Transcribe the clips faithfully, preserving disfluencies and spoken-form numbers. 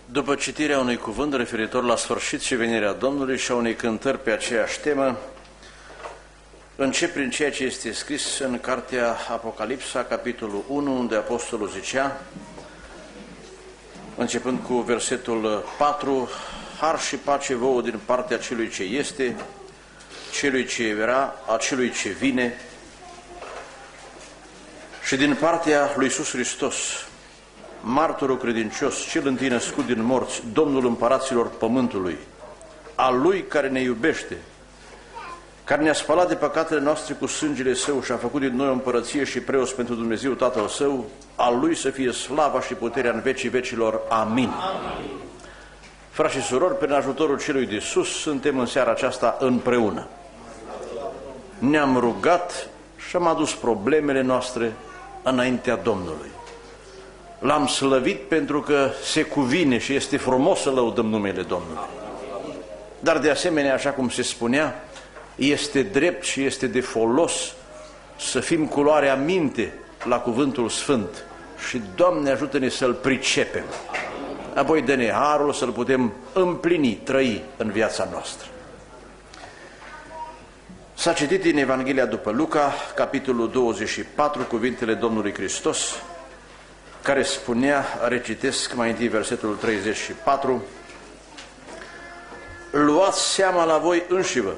După citirea unui cuvânt referitor la sfârșit și venirea Domnului și a unei cântări pe aceeași temă, încep prin ceea ce este scris în cartea Apocalipsa, capitolul unu, unde apostolul zicea, începând cu versetul patru, har și pace vouă din partea celui ce este, celui ce era, a celui ce vine și din partea lui Iisus Hristos, martorul credincios, cel întâi născut din morți, Domnul împăraților pământului, al Lui care ne iubește, care ne-a spălat de păcatele noastre cu sângele Său și a făcut din noi o împărăție și preoți pentru Dumnezeu Tatăl Său, al Lui să fie slava și puterea în vecii vecilor. Amin. Amin. Frați și surori, prin ajutorul Celui de Sus, suntem în seara aceasta împreună. Ne-am rugat și am adus problemele noastre înaintea Domnului. L-am slăvit pentru că se cuvine și este frumos să lăudăm numele Domnului. Dar de asemenea, așa cum se spunea, este drept și este de folos să fim cu luarea minte la Cuvântul Sfânt și, Doamne, ajută-ne să-L pricepem. Apoi dă-ne harul să-L putem împlini, trăi în viața noastră. S-a citit în Evanghelia după Luca, capitolul douăzeci și patru, cuvintele Domnului Hristos, care spunea, recitesc mai întâi versetul treizeci și patru, luați seama la voi înșivă,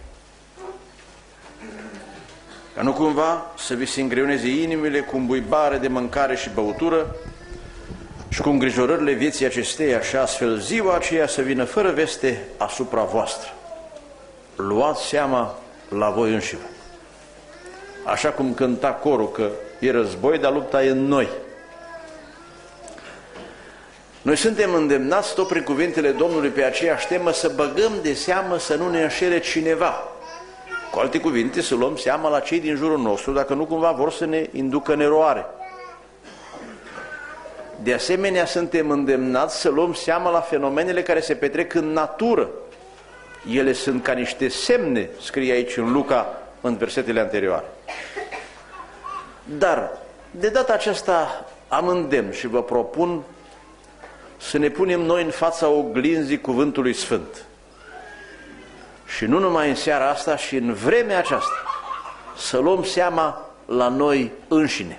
ca nu cumva să vi se îngreuneze inimile cu îmbuibare de mâncare și băutură și cu îngrijorările vieții acesteia și astfel ziua aceea să vină fără veste asupra voastră. Luați seama la voi înșivă. Așa cum cânta corul că e război, dar lupta e în noi. Noi suntem îndemnați tot prin cuvintele Domnului pe aceeași temă să băgăm de seamă să nu ne înșele cineva. Cu alte cuvinte, să luăm seama la cei din jurul nostru, dacă nu cumva vor să ne inducă în eroare. De asemenea, suntem îndemnați să luăm seama la fenomenele care se petrec în natură. Ele sunt ca niște semne, scrie aici în Luca, în versetele anterioare. Dar, de data aceasta, am îndemn și vă propun să ne punem noi în fața oglinzii Cuvântului Sfânt. Și nu numai în seara asta, și în vremea aceasta, să luăm seama la noi înșine.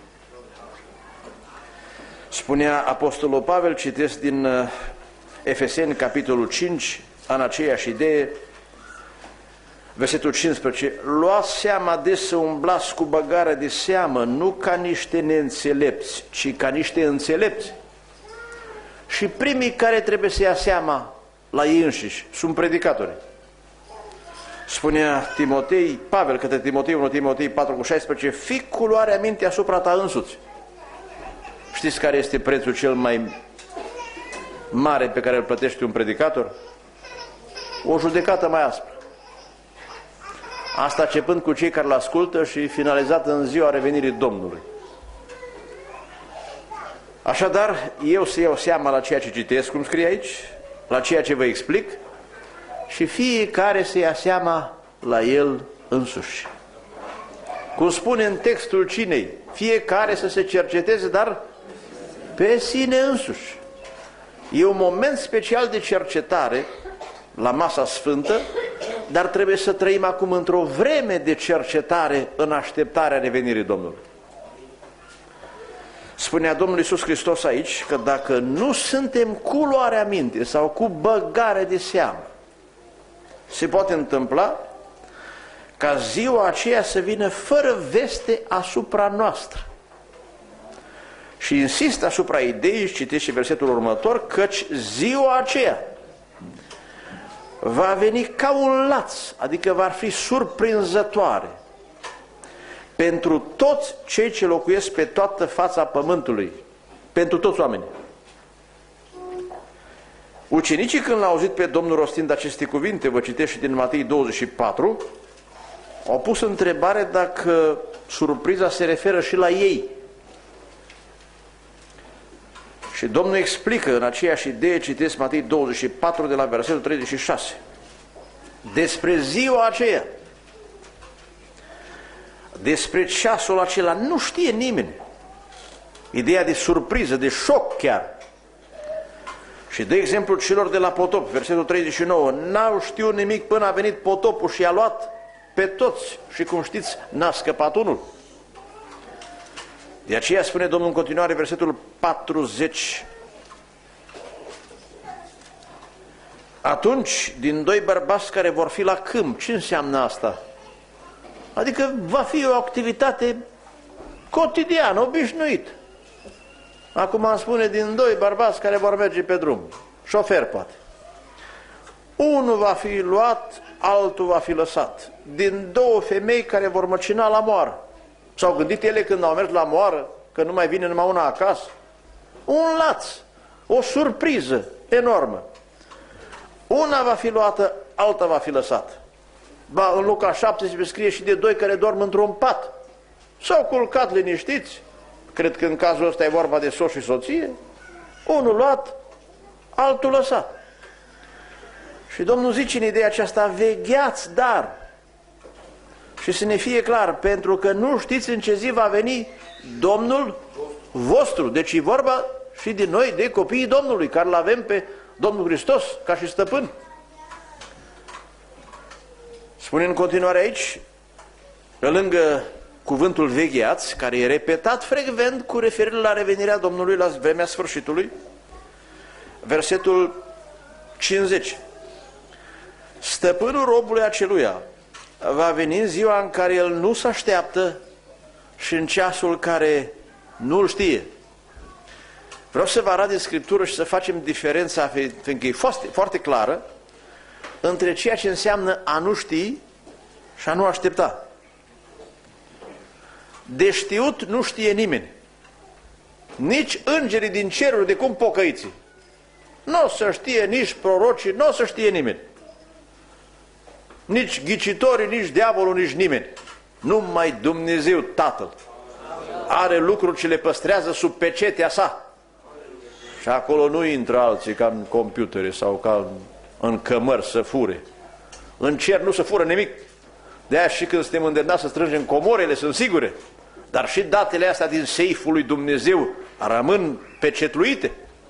Spunea Apostolul Pavel, citesc din Efeseni, capitolul cinci, în aceeași idee, versetul cincisprezece, luați seama des să umblați cu băgare de seamă, nu ca niște neînțelepți, ci ca niște înțelepți. Și primii care trebuie să ia seama la ei înșiși sunt predicatorii. Spunea Timotei, Pavel către Timotei, unu Timotei patru cu șaisprezece, fii cu luarea minte asupra ta însuți. Știți care este prețul cel mai mare pe care îl plătește un predicator? O judecată mai aspră. Asta începând cu cei care l-ascultă și finalizat în ziua revenirii Domnului. Așadar, eu să iau seama la ceea ce citesc, cum scrie aici, la ceea ce vă explic, și fiecare să ia seama la el însuși. Cum spune în textul cinei, fiecare să se cerceteze, dar pe sine însuși. E un moment special de cercetare la masa sfântă, dar trebuie să trăim acum într-o vreme de cercetare în așteptarea revenirii Domnului. Spunea Domnul Iisus Hristos aici că dacă nu suntem cu luarea minte sau cu băgare de seamă, se poate întâmpla ca ziua aceea să vină fără veste asupra noastră. Și insist asupra ideii, citesc și versetul următor, căci ziua aceea va veni ca un laț, adică va fi surprinzătoare pentru toți cei ce locuiesc pe toată fața pământului, pentru toți oamenii. Ucenicii, când l-au auzit pe Domnul rostind aceste cuvinte, vă citesc și din Matei douăzeci și patru, au pus întrebare dacă surpriza se referă și la ei. Și Domnul explică în aceeași idee, citesc Matei douăzeci și patru de la versetul treizeci și șase. Despre ziua aceea, despre ceasul acela, nu știe nimeni. Ideea de surpriză, de șoc chiar. Și de exemplu celor de la potop, versetul treizeci și nouă, n-au știut nimic până a venit potopul și i-a luat pe toți și, cum știți, n-a scăpat unul. De aceea spune Domnul în continuare, versetul patruzeci, atunci, din doi bărbați care vor fi la câmp, ce înseamnă asta? Adică va fi o activitate cotidiană, obișnuit. Acum îmi spune din doi bărbați care vor merge pe drum, șofer poate. Unul va fi luat, altul va fi lăsat. Din două femei care vor măcina la moară. S-au gândit ele când au mers la moară, că nu mai vine numai una acasă? Un laț, o surpriză enormă. Una va fi luată, alta va fi lăsată. Ba, în Luca șaptesprezece scrie și de doi care dorm într-un pat. S-au culcat liniștiți, cred că în cazul ăsta e vorba de soț și soție, unul luat, altul lăsat. Și Domnul zice în ideea aceasta, vegheați dar, și să ne fie clar, pentru că nu știți în ce zi va veni Domnul vostru. Deci e vorba și de noi, de copiii Domnului, care îl avem pe Domnul Hristos ca și stăpân. Spune în continuare aici, pe lângă cuvântul vegheați, care e repetat frecvent cu referire la revenirea Domnului la vremea sfârșitului, versetul cincizeci. Stăpânul robului aceluia va veni în ziua în care el nu se așteaptă și în ceasul care nu-l știe. Vreau să vă arăt din Scriptură și să facem diferența, fiindcă e foarte, foarte clară, între ceea ce înseamnă a nu ști și a nu aștepta. De știut nu știe nimeni. Nici îngerii din ceruri de cum pocăiții. Nu o să știe nici prorocii, nu o să știe nimeni. Nici ghicitorii, nici diavolul, nici nimeni. Numai Dumnezeu Tatăl are lucruri ce le păstrează sub pecetea sa. Și acolo nu intră alții ca în computere sau ca în cămări să fure. În cer nu se fură nimic. De-aia și când suntem îndemnați să strângem comorele, sunt sigure. Dar și datele astea din seiful lui Dumnezeu rămân pecetluite.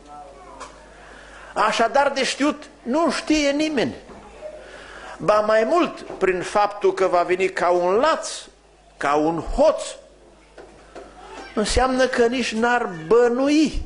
Așadar de știut nu știe nimeni. Ba mai mult, prin faptul că va veni ca un laț, ca un hoț, înseamnă că nici n-ar bănui.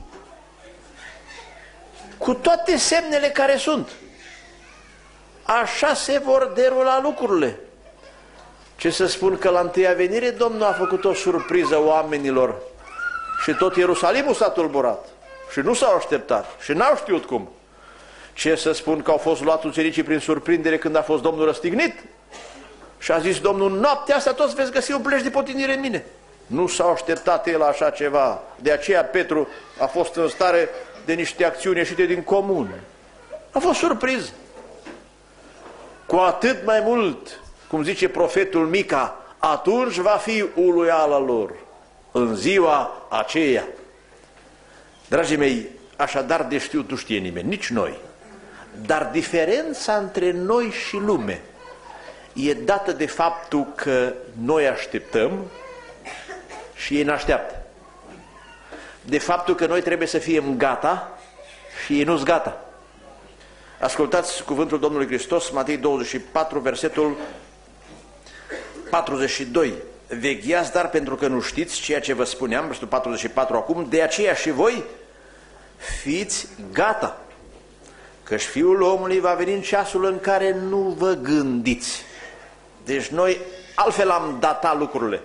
Cu toate semnele care sunt. Așa se vor derula lucrurile. Ce să spun că la întâia venire Domnul a făcut o surpriză oamenilor și tot Ierusalimul s-a tulburat și nu s-au așteptat și n-au știut cum. Ce să spun că au fost luați ucenicii prin surprindere când a fost Domnul răstignit și a zis Domnul, noaptea asta toți veți găsi un plec de potinire în mine. Nu s-au așteptat el la așa ceva. De aceea Petru a fost în stare de niște acțiuni ieșite din comun. A fost surprins. Cu atât mai mult, cum zice profetul Mica, atunci va fi uluiala lor în ziua aceea. Dragii mei, așadar de știut nu știe nimeni, nici noi. Dar diferența între noi și lume e dată de faptul că noi așteptăm și ei ne așteaptă. De faptul că noi trebuie să fim gata și ei nu-s gata. Ascultați cuvântul Domnului Hristos, Matei douăzeci și patru, versetul patruzeci și doi. Vegheați dar pentru că nu știți ceea ce vă spuneam, versetul patruzeci și patru acum, de aceea și voi fiți gata, căci Fiul omului va veni în ceasul în care nu vă gândiți. Deci noi altfel am datat lucrurile.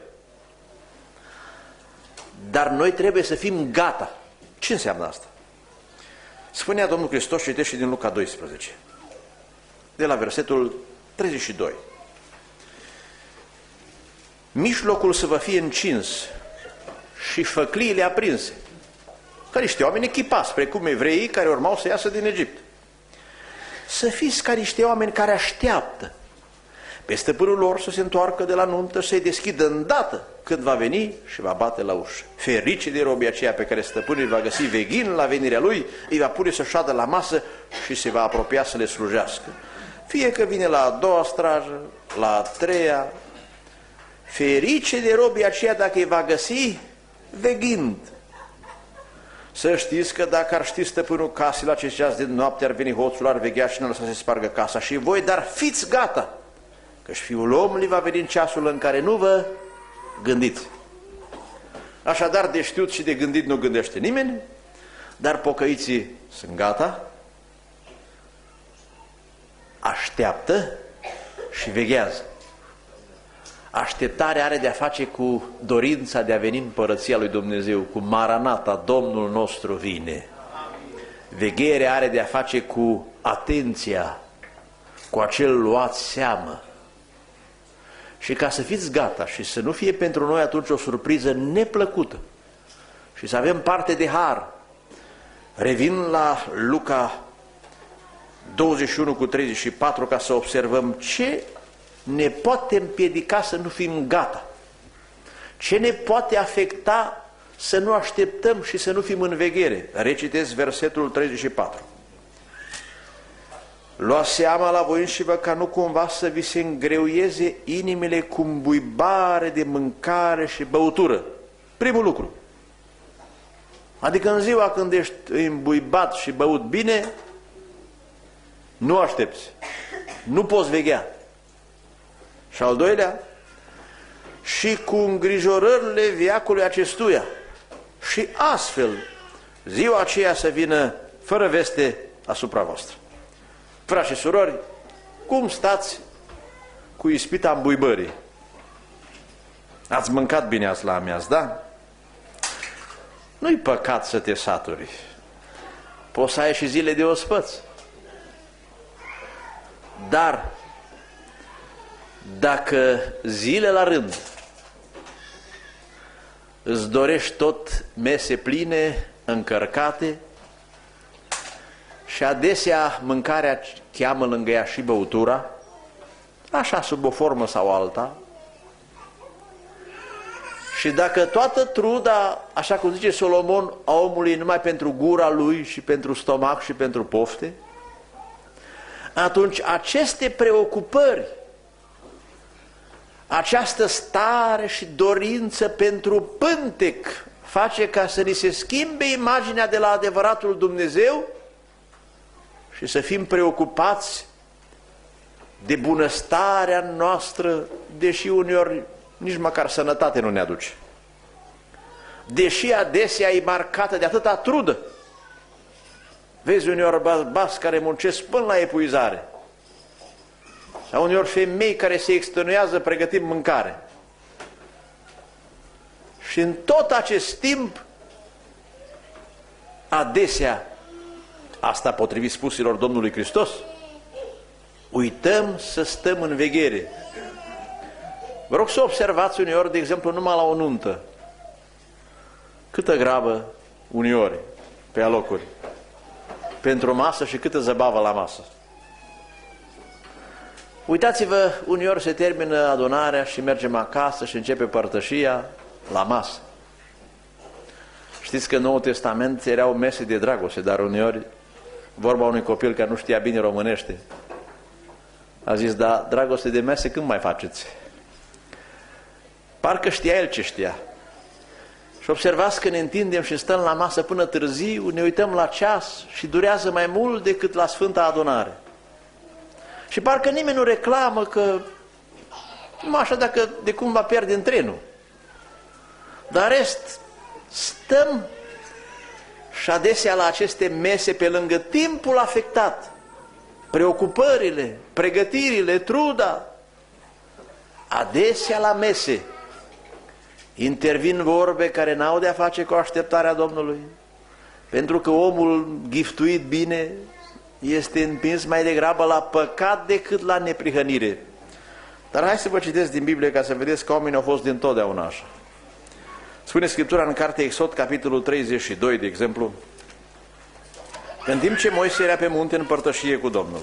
Dar noi trebuie să fim gata. Ce înseamnă asta? Spunea Domnul Hristos, citește din Luca doisprezece, de la versetul treizeci și doi. Mijlocul să vă fie încins și făcliile aprinse, ca niște oameni echipați, precum evreii care urmau să iasă din Egipt. Să fiți ca niște oameni care așteaptă pe stăpânul lor să se întoarcă de la nuntă, să-i deschidă îndată când va veni și va bate la ușă. Ferice de robii aceea pe care stăpânul îi va găsi veghin la venirea lui, îi va pune să șadă la masă și se va apropia să le slujească. Fie că vine la a doua strajă, la a treia, ferice de robii aceea dacă îi va găsi veghind. Să știți că dacă ar ști stăpânul casei la ce ceas de noapte ar veni hoțul, ar veghea și nu lăsa să se spargă casa. Și voi, dar fiți gata, că și Fiul omului va veni în ceasul în care nu vă gândiți. Așadar, de știut și de gândit nu gândește nimeni, dar pocăiții sunt gata, așteaptă și veghează. Așteptarea are de-a face cu dorința de a veni în Împărăția lui Dumnezeu, cu Maranata, Domnul nostru vine. Vegherea are de-a face cu atenția, cu acel luat seamă. Și ca să fiți gata și să nu fie pentru noi atunci o surpriză neplăcută și să avem parte de har, revin la Luca douăzeci și unu cu treizeci și patru ca să observăm ce ne poate împiedica să nu fim gata, ce ne poate afecta să nu așteptăm și să nu fim în veghere. Recitesc versetul treizeci și patru. Luați seama la voi înșivă ca nu cumva să vi se îngreuieze inimile cu îmbuibare de mâncare și băutură. Primul lucru. Adică în ziua când ești îmbuibat și băut bine, nu aștepți, nu poți veghea. Și al doilea, și cu îngrijorările veacului acestuia. Și astfel, ziua aceea să vină fără veste asupra voastră. Frați și surori, cum stați cu ispita îmbuibării? Ați mâncat bine azi la amiaz, da? Nu-i păcat să te saturi. Poți să ai și zile de ospăți. Dar dacă zile la rând îți dorești tot mese pline, încărcate, și adesea mâncarea cheamă lângă ea și băutura, așa sub o formă sau alta, și dacă toată truda, așa cum zice Solomon, a omului numai pentru gura lui și pentru stomac și pentru pofte, atunci aceste preocupări, această stare și dorință pentru pântec face ca să ni se schimbe imaginea de la adevăratul Dumnezeu și să fim preocupați de bunăstarea noastră, deși uneori nici măcar sănătate nu ne aduce. Deși adesea e marcată de atâta trudă. Vezi uneori bărbați care muncesc până la epuizare. Sau uneori femei care se extenuează pregătind mâncare. Și în tot acest timp, adesea, asta potrivit spusilor Domnului Hristos, uităm să stăm în veghere. Vă rog să observați uneori, de exemplu, numai la o nuntă, câtă grabă uneori pe alocuri pentru masă și câtă zăbavă la masă. Uitați-vă, uneori se termină adunarea și mergem acasă și începe părtășia la masă. Știți că în Noul Testament erau mese de dragoste, dar uneori, vorba unui copil care nu știa bine românește, a zis, da, dragoste de mese când mai faceți? Parcă știa el ce știa. Și observați că ne întindem și stăm la masă până târziu, ne uităm la ceas și durează mai mult decât la Sfânta Adunare. Și parcă nimeni nu reclamă că, numai așa dacă de cumva pierdem trenul. Dar rest, stăm și adesea la aceste mese pe lângă timpul afectat, preocupările, pregătirile, truda, adesea la mese intervin vorbe care n-au de-a face cu așteptarea Domnului, pentru că omul giftuit bine este împins mai degrabă la păcat decât la neprihănire. Dar hai să vă citesc din Biblie ca să vedeți că oamenii au fost dintotdeauna așa. Spune Scriptura în cartea Exod, capitolul treizeci și doi, de exemplu, că în timp ce Moise era pe munte în părtășie cu Domnul,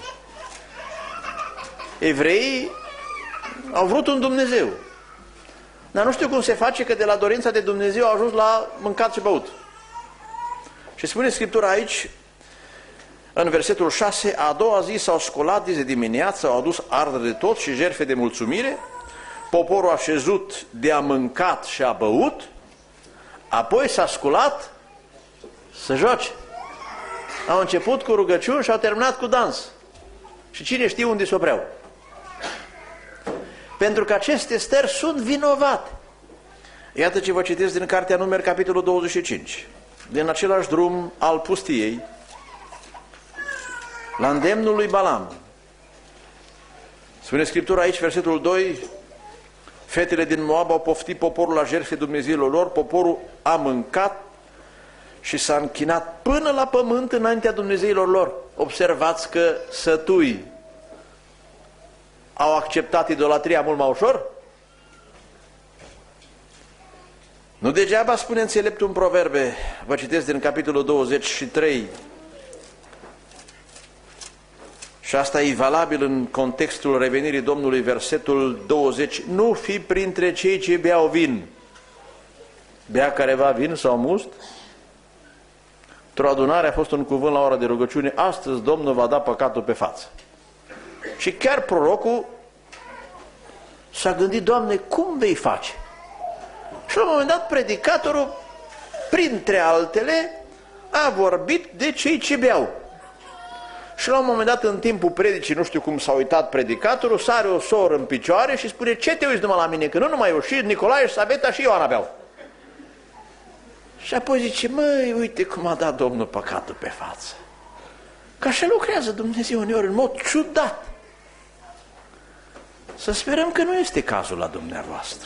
evreii au vrut un Dumnezeu, dar nu știu cum se face că de la dorința de Dumnezeu au ajuns la mâncat și băut. Și spune Scriptura aici, în versetul șase, a doua zi s-au sculat de dimineață, au adus ardere de tot și jertfe de mulțumire, poporul a șezut de a mâncat și a băut, apoi s-a sculat să joace. Au început cu rugăciuni și au terminat cu dans. Și cine știe unde se opreau. Pentru că aceste stări sunt vinovate. Iată ce vă citesc din Cartea Numeri, capitolul douăzeci și cinci. Din același drum al pustiei, la îndemnul lui Balam. Spune Scriptura aici, versetul doi, fetele din Moab au poftit poporul la jertfe Dumnezeilor lor, poporul a mâncat și s-a închinat până la pământ înaintea Dumnezeilor lor. Observați că sătui au acceptat idolatria mult mai ușor? Nu degeaba spune înțeleptul în Proverbe, vă citesc din capitolul douăzeci și trei, și asta e valabil în contextul revenirii Domnului, versetul douăzeci, nu fi printre cei ce beau vin. Bea careva vin sau must? Într-o adunare a fost un cuvânt la ora de rugăciune, astăzi Domnul va da păcatul pe față. Și chiar prorocul s-a gândit, Doamne, cum vei face? Și la un moment dat predicatorul, printre altele, a vorbit de cei ce beau. Și la un moment dat, în timpul predicii, nu știu cum s-a uitat predicatorul, sare o soră în picioare și spune, ce te uiți numai la mine? Că nu numai eu, și Nicolae, și Saveta, și Ioana beau. Și apoi zice, măi, uite cum a dat Domnul păcatul pe față. Că așa lucrează Dumnezeu uneori, în mod ciudat. Să sperăm că nu este cazul la dumneavoastră.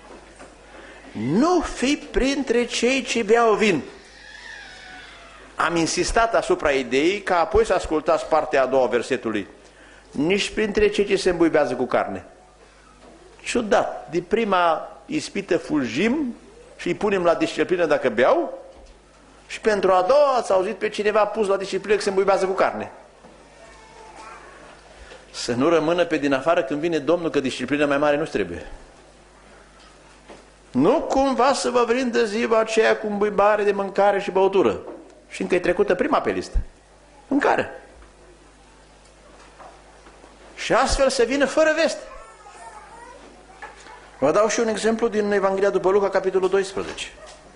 Nu fi printre cei ce beau vin. Am insistat asupra ideii ca apoi să ascultați partea a doua a versetului. Nici printre cei ce se îmbuibează cu carne. Ciudat, de prima ispită fugim și îi punem la disciplină dacă beau, și pentru a doua ați auzit pe cineva pus la disciplină că se îmbuibează cu carne. Să nu rămână pe din afară când vine Domnul că disciplina mai mare nu-ți trebuie. Nu cumva să vă vrindă ziua aceea cu îmbuibare de mâncare și băutură. Și încă e trecută prima pe listă. Mâncare. Și astfel să vină fără veste. Vă dau și un exemplu din Evanghelia după Luca, capitolul doisprezece.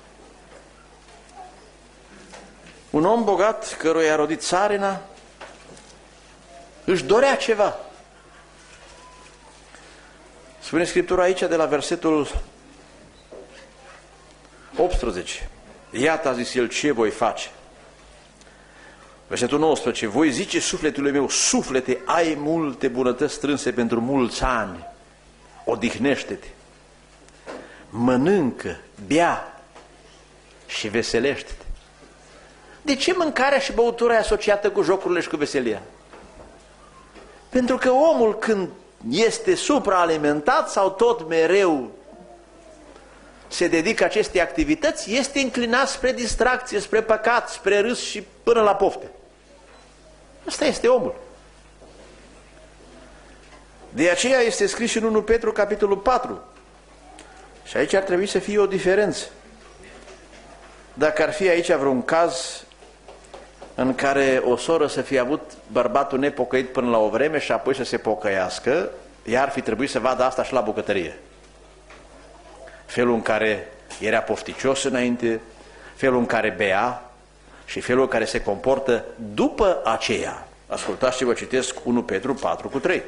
Un om bogat, căruia i-a rodit țarina, își dorea ceva. Spune Scriptura aici de la versetul optsprezece. Iată, a zis el, ce voi face? Versetul nouăsprezece. Voi zice sufletului meu, suflete, ai multe bunătăți strânse pentru mulți ani. Odihnește-te. Mănâncă, bea și veselește-te. De ce mâncarea și băutura e asociată cu jocurile și cu veselia? Pentru că omul, când este supraalimentat sau tot mereu se dedică acestei activități, este înclinat spre distracție, spre păcat, spre râs și până la pofte. Asta este omul. De aceea este scris și în întâi Petru, capitolul patru. Și aici ar trebui să fie o diferență. Dacă ar fi aici vreun caz în care o soră să fie avut bărbatul nepocăit până la o vreme și apoi să se pocăiască, ea ar fi trebuit să vadă asta și la bucătărie. Felul în care era pofticios înainte, felul în care bea și felul în care se comportă după aceea. Ascultați și vă citesc întâi Petru patru cu trei.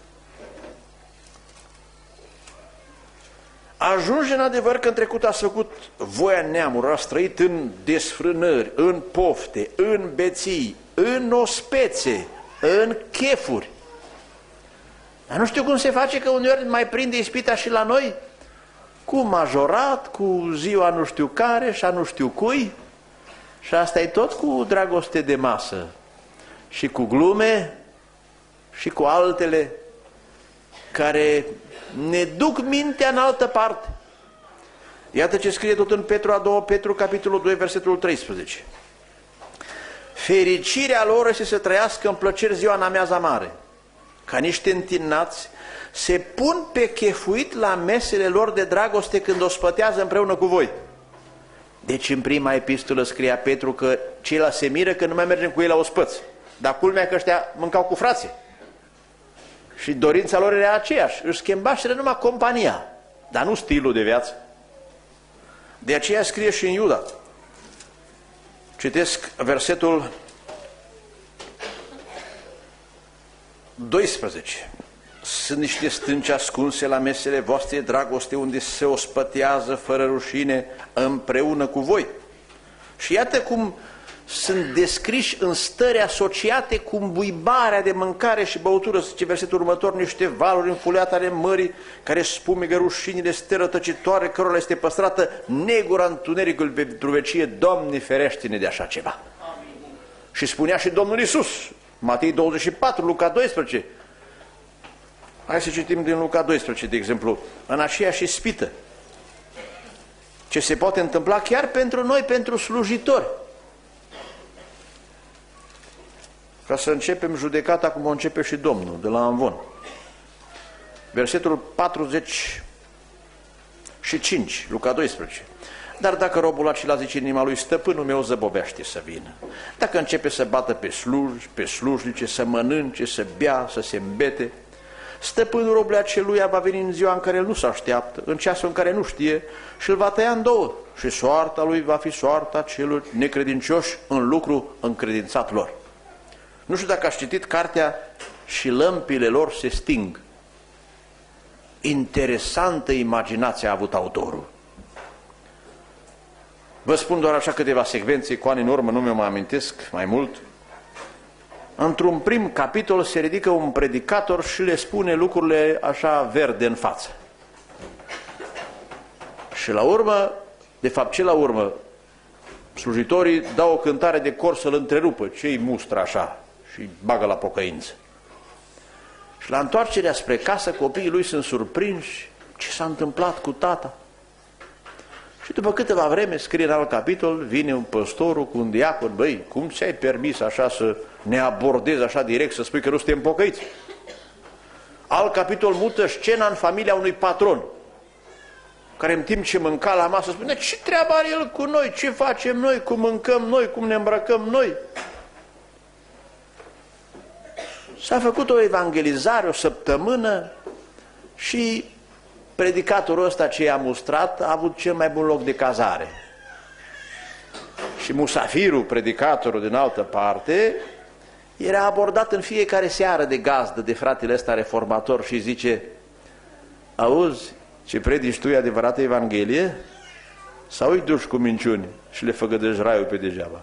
Ajunge în adevăr că în trecut ați făcut voia neamurilor, ați trăit în desfrânări, în pofte, în beții, în ospețe, în chefuri. Dar nu știu cum se face că uneori mai prinde ispita și la noi, cu majorat, cu ziua nu știu care și a nu știu cui, și asta e tot cu dragoste de masă și cu glume și cu altele care ne duc mintea în altă parte. Iată ce scrie tot în Petru a doua, Petru, capitolul doi, versetul treisprezece. Fericirea lor este să trăiască în plăceri ziua în amiaza mare, ca niște întinnați se pun pe chefuit la mesele lor de dragoste când o spătează împreună cu voi. Deci în prima epistolă scria Petru că ceilalți se miră că nu mai mergem cu ei la ospăți. Dar culmea că ăștia mâncau cu frații. Și dorința lor era aceeași, își schimbaseră numai compania, dar nu stilul de viață. De aceea scrie și în Iuda. Citesc versetul doisprezece. Sunt niște stânci ascunse la mesele voastre, dragoste, unde se ospătează fără rușine împreună cu voi. Și iată cum sunt descriși în stări asociate cu buibarea de mâncare și băutură, zice versetul următor, niște valuri înfuleate ale mării, care spumegă rușinile, ste rătăcitoare, cărora este păstrată negura întunericul pentru vecie. Doamne, ferește-ne de așa ceva. Amin. Și spunea și Domnul Iisus, Matei douăzeci și patru, Luca doisprezece. Hai să citim din Luca doisprezece, de exemplu, în aceeași ispită. Ce se poate întâmpla chiar pentru noi, pentru slujitori. Ca să începem judecata cum o începe și Domnul, de la Amvon. Versetul patruzeci și cinci, Luca doisprezece. Dar dacă robul acela zice în inima lui, stăpânul meu zăbovește să vină. Dacă începe să bată pe sluji, pe slujnice, să mănânce, să bea, să se îmbete, stăpânul robului aceluia va veni în ziua în care el nu se așteaptă, în ceasul în care nu știe, și îl va tăia în două. Și soarta lui va fi soarta celor necredincioși în lucru încredințat lor. Nu știu dacă ați citit cartea Și lămpile lor se sting. Interesantă imaginație a avut autorul. Vă spun doar așa câteva secvențe, cu ani în urmă, nu mi-o mai amintesc mai mult. Într-un prim capitol se ridică un predicator și le spune lucrurile așa verde în față. Și la urmă, de fapt ce la urmă, slujitorii dau o cântare de cor să-l întrerupă, ce-i mustră așa și bagă la pocăință. Și la întoarcerea spre casă, copiii lui sunt surprinși ce s-a întâmplat cu tata. Și după câteva vreme, scrie în alt capitol, vine un păstorul cu un diacon, băi, cum ți-ai permis așa să ne abordezi așa direct, să spui că nu suntem pocăiți? Alt capitol mută scena în familia unui patron, care în timp ce mânca la masă spune, ce treabă are el cu noi, ce facem noi, cum mâncăm noi, cum ne îmbrăcăm noi? S-a făcut o evangelizare, o săptămână și predicatorul ăsta ce i-a mustrat a avut cel mai bun loc de cazare. Și musafirul, predicatorul din altă parte, era abordat în fiecare seară de gazdă de fratele ăsta reformator și zice, auzi, ce predici tu e adevărată Evanghelie? Sau îi duci cu minciuni și le făgădăși raiul pe degeaba?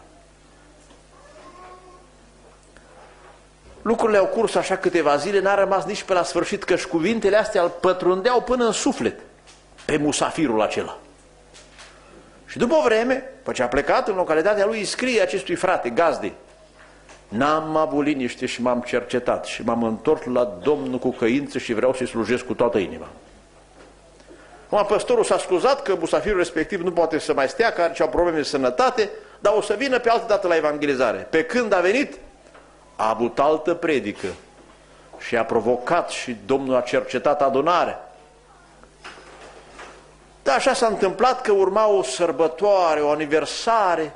Lucrurile au curs așa câteva zile, n-a rămas nici pe la sfârșit, căci cuvintele astea îl pătrundeau până în suflet pe musafirul acela. Și după o vreme, după ce a plecat în localitatea lui, îi scrie acestui frate, gazde, n-am avut liniște și m-am cercetat și m-am întors la Domnul cu căință și vreau să-i slujesc cu toată inima. Acum păstorul s-a scuzat că musafirul respectiv nu poate să mai stea, că are probleme de sănătate, dar o să vină pe altă dată la evangelizare. Pe când a venit, a avut altă predică și a provocat și Domnul a cercetat adunarea. Dar așa s-a întâmplat că urma o sărbătoare, o aniversare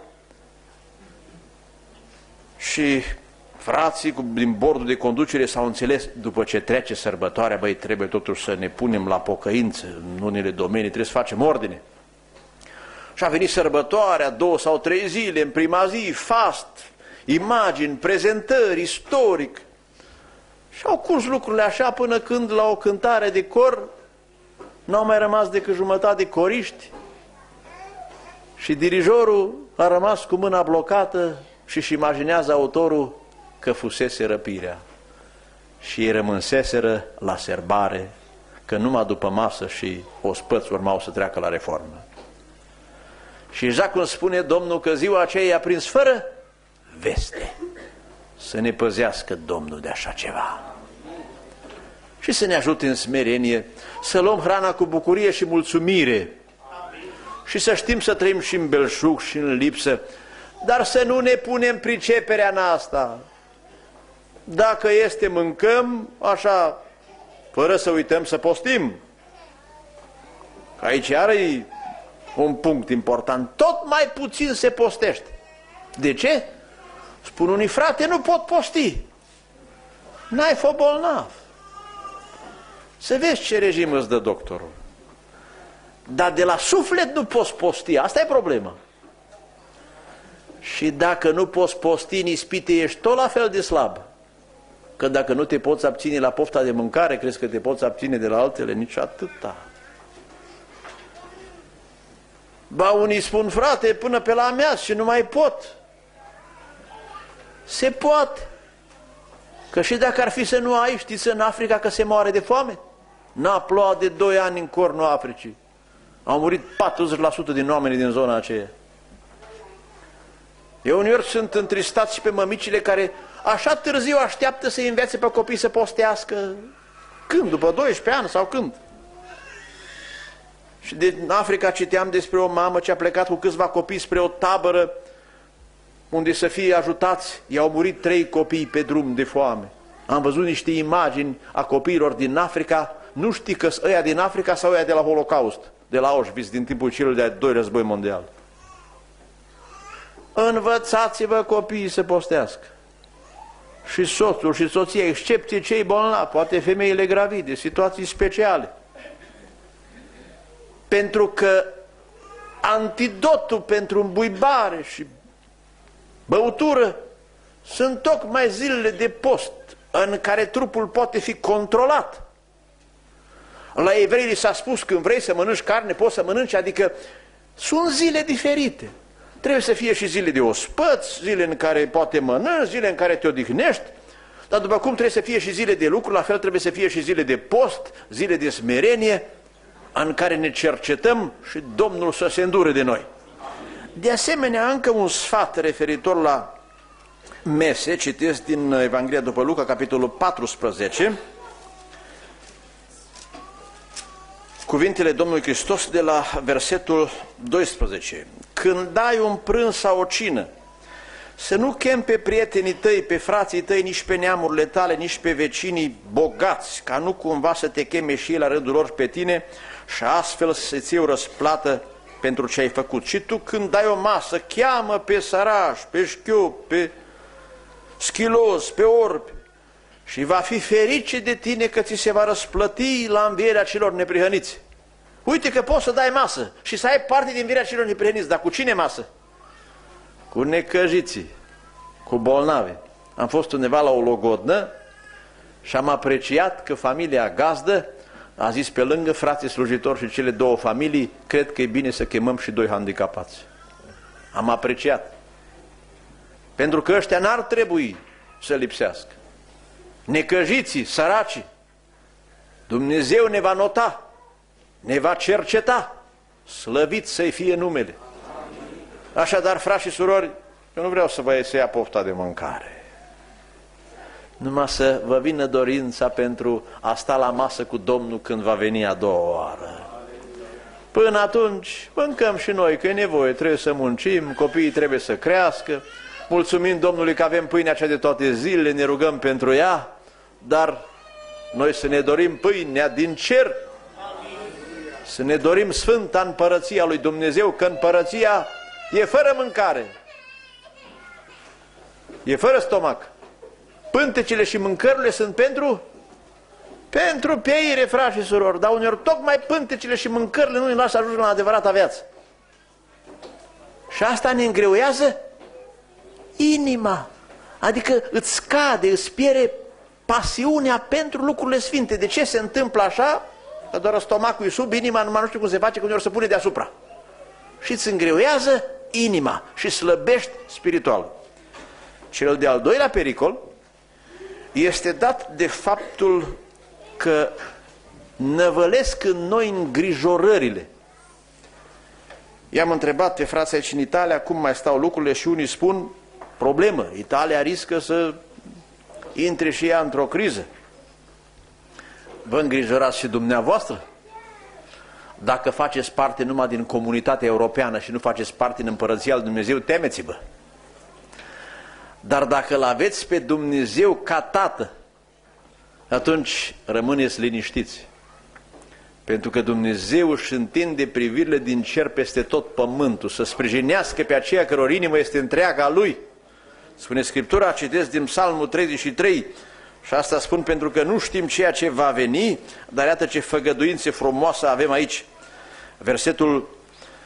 și frații din bordul de conducere s-au înțeles, după ce trece sărbătoarea, băi, trebuie totuși să ne punem la pocăință în unele domenii, trebuie să facem ordine. Și a venit sărbătoarea, două sau trei zile, în prima zi, fast, imagini, prezentări, istoric. Și au curs lucrurile așa până când la o cântare de cor n-au mai rămas decât jumătate de coriști și dirijorul a rămas cu mâna blocată și își imaginează autorul că fusese răpirea și ei rămânseseră la serbare, că numai după masă și ospăți urmau să treacă la reformă. Și exact cum spune Domnul că ziua aceea i-a prins fără veste. Să ne păzească Domnul de așa ceva și să ne ajute în smerenie să luăm hrana cu bucurie și mulțumire și să știm să trăim și în belșug și în lipsă, dar să nu ne punem priceperea în asta. Dacă este, mâncăm așa, fără să uităm să postim. Aici iară e un punct important. Tot mai puțin se postește. De ce? Spun unii, frate, nu pot posti. N-ai fost bolnav. Să vezi ce regim îți dă doctorul. Dar de la suflet nu poți posti. Asta e problema. Și dacă nu poți posti în ispite, ești tot la fel de slab. Că dacă nu te poți abține la pofta de mâncare, crezi că te poți abține de la altele? Nici atâta. Ba, unii spun, frate, până pe la amiaz și nu mai pot. Se poate. Că și dacă ar fi să nu ai, știți în Africa că se moare de foame? N-a plouat de doi ani în cornul Africii. Au murit patruzeci la sută din oamenii din zona aceea. Eu uneori sunt întristat și pe mămicile care așa târziu așteaptă să-i învețe pe copii să postească. Când? După doisprezece ani sau când? Și din Africa citeam despre o mamă ce a plecat cu câțiva copii spre o tabără unde să fie ajutați. I-au murit trei copii pe drum de foame. Am văzut niște imagini a copiilor din Africa. Nu știi că sunt ăia din Africa sau ăia de la Holocaust, de la Auschwitz, din timpul celui de-al doilea război mondial. Învățați-vă copiii să postească. Și soțul și soția, excepție cei bolnavi, poate femeile gravide, situații speciale. Pentru că antidotul pentru îmbuibare și băutură sunt tocmai zilele de post în care trupul poate fi controlat. La evrei li s-a spus, când vrei să mănânci carne, poți să mănânci, adică sunt zile diferite. Trebuie să fie și zile de ospăți, zile în care poate mănânci, zile în care te odihnești, dar după cum trebuie să fie și zile de lucru, la fel trebuie să fie și zile de post, zile de smerenie, în care ne cercetăm și Domnul să se îndure de noi. De asemenea, încă un sfat referitor la mese, citesc din Evanghelia după Luca, capitolul paisprezece, cuvintele Domnului Hristos de la versetul doisprezece. Când dai un prânz sau o cină, să nu chem pe prietenii tăi, pe frații tăi, nici pe neamurile tale, nici pe vecinii bogați, ca nu cumva să te cheme și ei la rândul lor pe tine și astfel să-ți iei o răsplată pentru ce ai făcut. Și tu când dai o masă, cheamă pe săraș, pe șchiop, pe schilos, pe orbi și va fi ferice de tine că ți se va răsplăti la învierea celor neprihăniți. Uite că poți să dai masă și să ai parte din învierea celor neprihăniți, dar cu cine masă? Cu necăjiții, cu bolnavi. Am fost undeva la o logodnă și am apreciat că familia gazdă a zis pe lângă frații slujitori și cele două familii, cred că e bine să chemăm și doi handicapați. Am apreciat. Pentru că ăștia n-ar trebui să lipsească. Necăjiții, săracii, Dumnezeu ne va nota, ne va cerceta, slăvit să-i fie numele. Așadar, frați și surori, eu nu vreau să vă iese ia pofta de mâncare, numai să vă vină dorința pentru a sta la masă cu Domnul când va veni a doua oară. Până atunci, mâncăm și noi, că e nevoie, trebuie să muncim, copiii trebuie să crească, mulțumim Domnului că avem pâinea cea de toate zilele, ne rugăm pentru ea, dar noi să ne dorim pâinea din cer, să ne dorim sfânta împărăția lui Dumnezeu, că împărăția e fără mâncare, e fără stomac. Pântecele și mâncărurile sunt pentru pentru peire, frați și surori, dar uneori tocmai pântecele și mâncărurile nu ne lasă să ajungem la adevărata viață. Și asta ne îngreuiază inima, adică îți scade, îți pierde pasiunea pentru lucrurile sfinte. De ce se întâmplă așa? Că doar stomacul e sub, inima numai nu știu cum se face, că uneori se pune deasupra. Și îți îngreuiază inima și slăbești spiritual. Cel de-al doilea pericol este dat de faptul că năvălesc în noi îngrijorările. I-am întrebat pe frații aici în Italia cum mai stau lucrurile și unii spun problemă, Italia riscă să intre și ea într-o criză. Vă îngrijorați și dumneavoastră? Dacă faceți parte numai din comunitatea europeană și nu faceți parte din Împărăția lui Dumnezeu, temeți-vă. Dar dacă îl aveți pe Dumnezeu ca Tată, atunci rămâneți liniștiți. Pentru că Dumnezeu își întinde privirile din cer peste tot pământul, să sprijinească pe aceia căror inimă este întreaga Lui. Spune Scriptura, citesc din Psalmul treizeci și trei, și asta spun pentru că nu știm ceea ce va veni, dar iată ce făgăduințe frumoasă avem aici. Versetul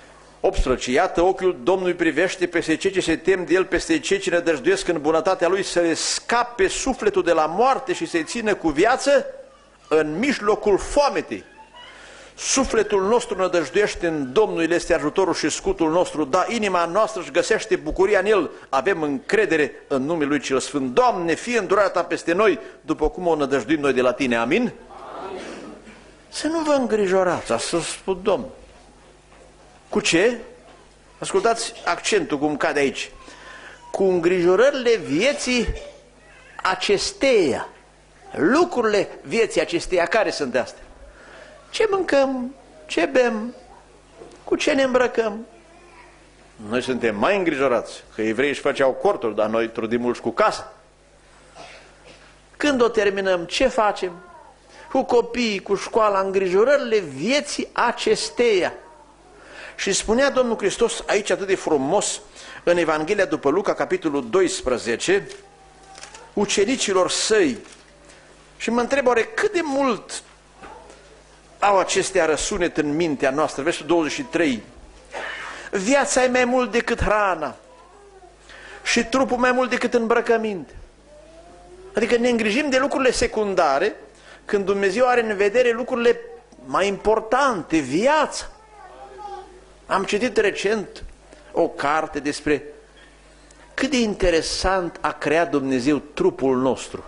optsprezece. Iată, ochiul Domnului privește peste cei ce se tem de El, peste cei ce nădăjduiesc în bunătatea Lui, să le scape sufletul de la moarte și să-i țină cu viață în mijlocul foametei. Sufletul nostru nădăjduiește în Domnul, El este ajutorul și scutul nostru, da, inima noastră își găsește bucuria în El, avem încredere în numele Lui cel Sfânt. Doamne, fie îndurarea Ta peste noi, după cum o nădăjduim noi de la Tine, amin? Amin. Să nu vă îngrijorați, a să spun Domnul. Cu ce? Ascultați accentul cum cade aici. Cu îngrijorările vieții acesteia. Lucrurile vieții acesteia, care sunt astea? Ce mâncăm? Ce bem? Cu ce ne îmbrăcăm? Noi suntem mai îngrijorați, că evreii își făceau corturi, dar noi trudim mulți cu casa. Când o terminăm, ce facem? Cu copiii, cu școala, îngrijorările vieții acesteia. Și spunea Domnul Hristos aici atât de frumos, în Evanghelia după Luca, capitolul doisprezece, ucenicilor săi. Și mă întreb, oare cât de mult au acestea răsunet în mintea noastră? Versul douăzeci și trei. Viața e mai mult decât hrana și trupul mai mult decât îmbrăcăminte. Adică ne îngrijim de lucrurile secundare când Dumnezeu are în vedere lucrurile mai importante, viața. Am citit recent o carte despre cât de interesant a creat Dumnezeu trupul nostru.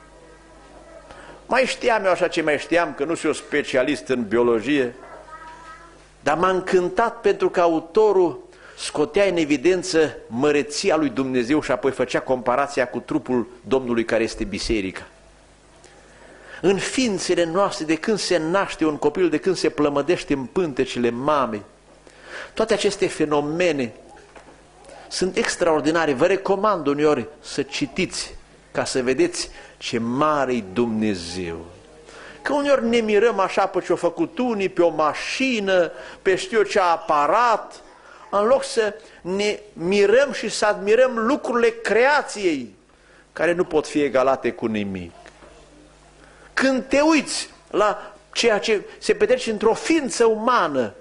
Mai știam eu așa ce mai știam, că nu sunt eu specialist în biologie, dar m-a încântat pentru că autorul scotea în evidență măreția lui Dumnezeu și apoi făcea comparația cu trupul Domnului care este biserica. În ființele noastre, de când se naște un copil, de când se plămădește în pântecele mamei, toate aceste fenomene sunt extraordinare. Vă recomand uneori să citiți ca să vedeți ce mare-i Dumnezeu. Că uneori ne mirăm așa pe ce-au făcut unii, pe o mașină, pe știu ce aparat, în loc să ne mirăm și să admirăm lucrurile creației, care nu pot fi egalate cu nimic. Când te uiți la ceea ce se petrece într-o ființă umană,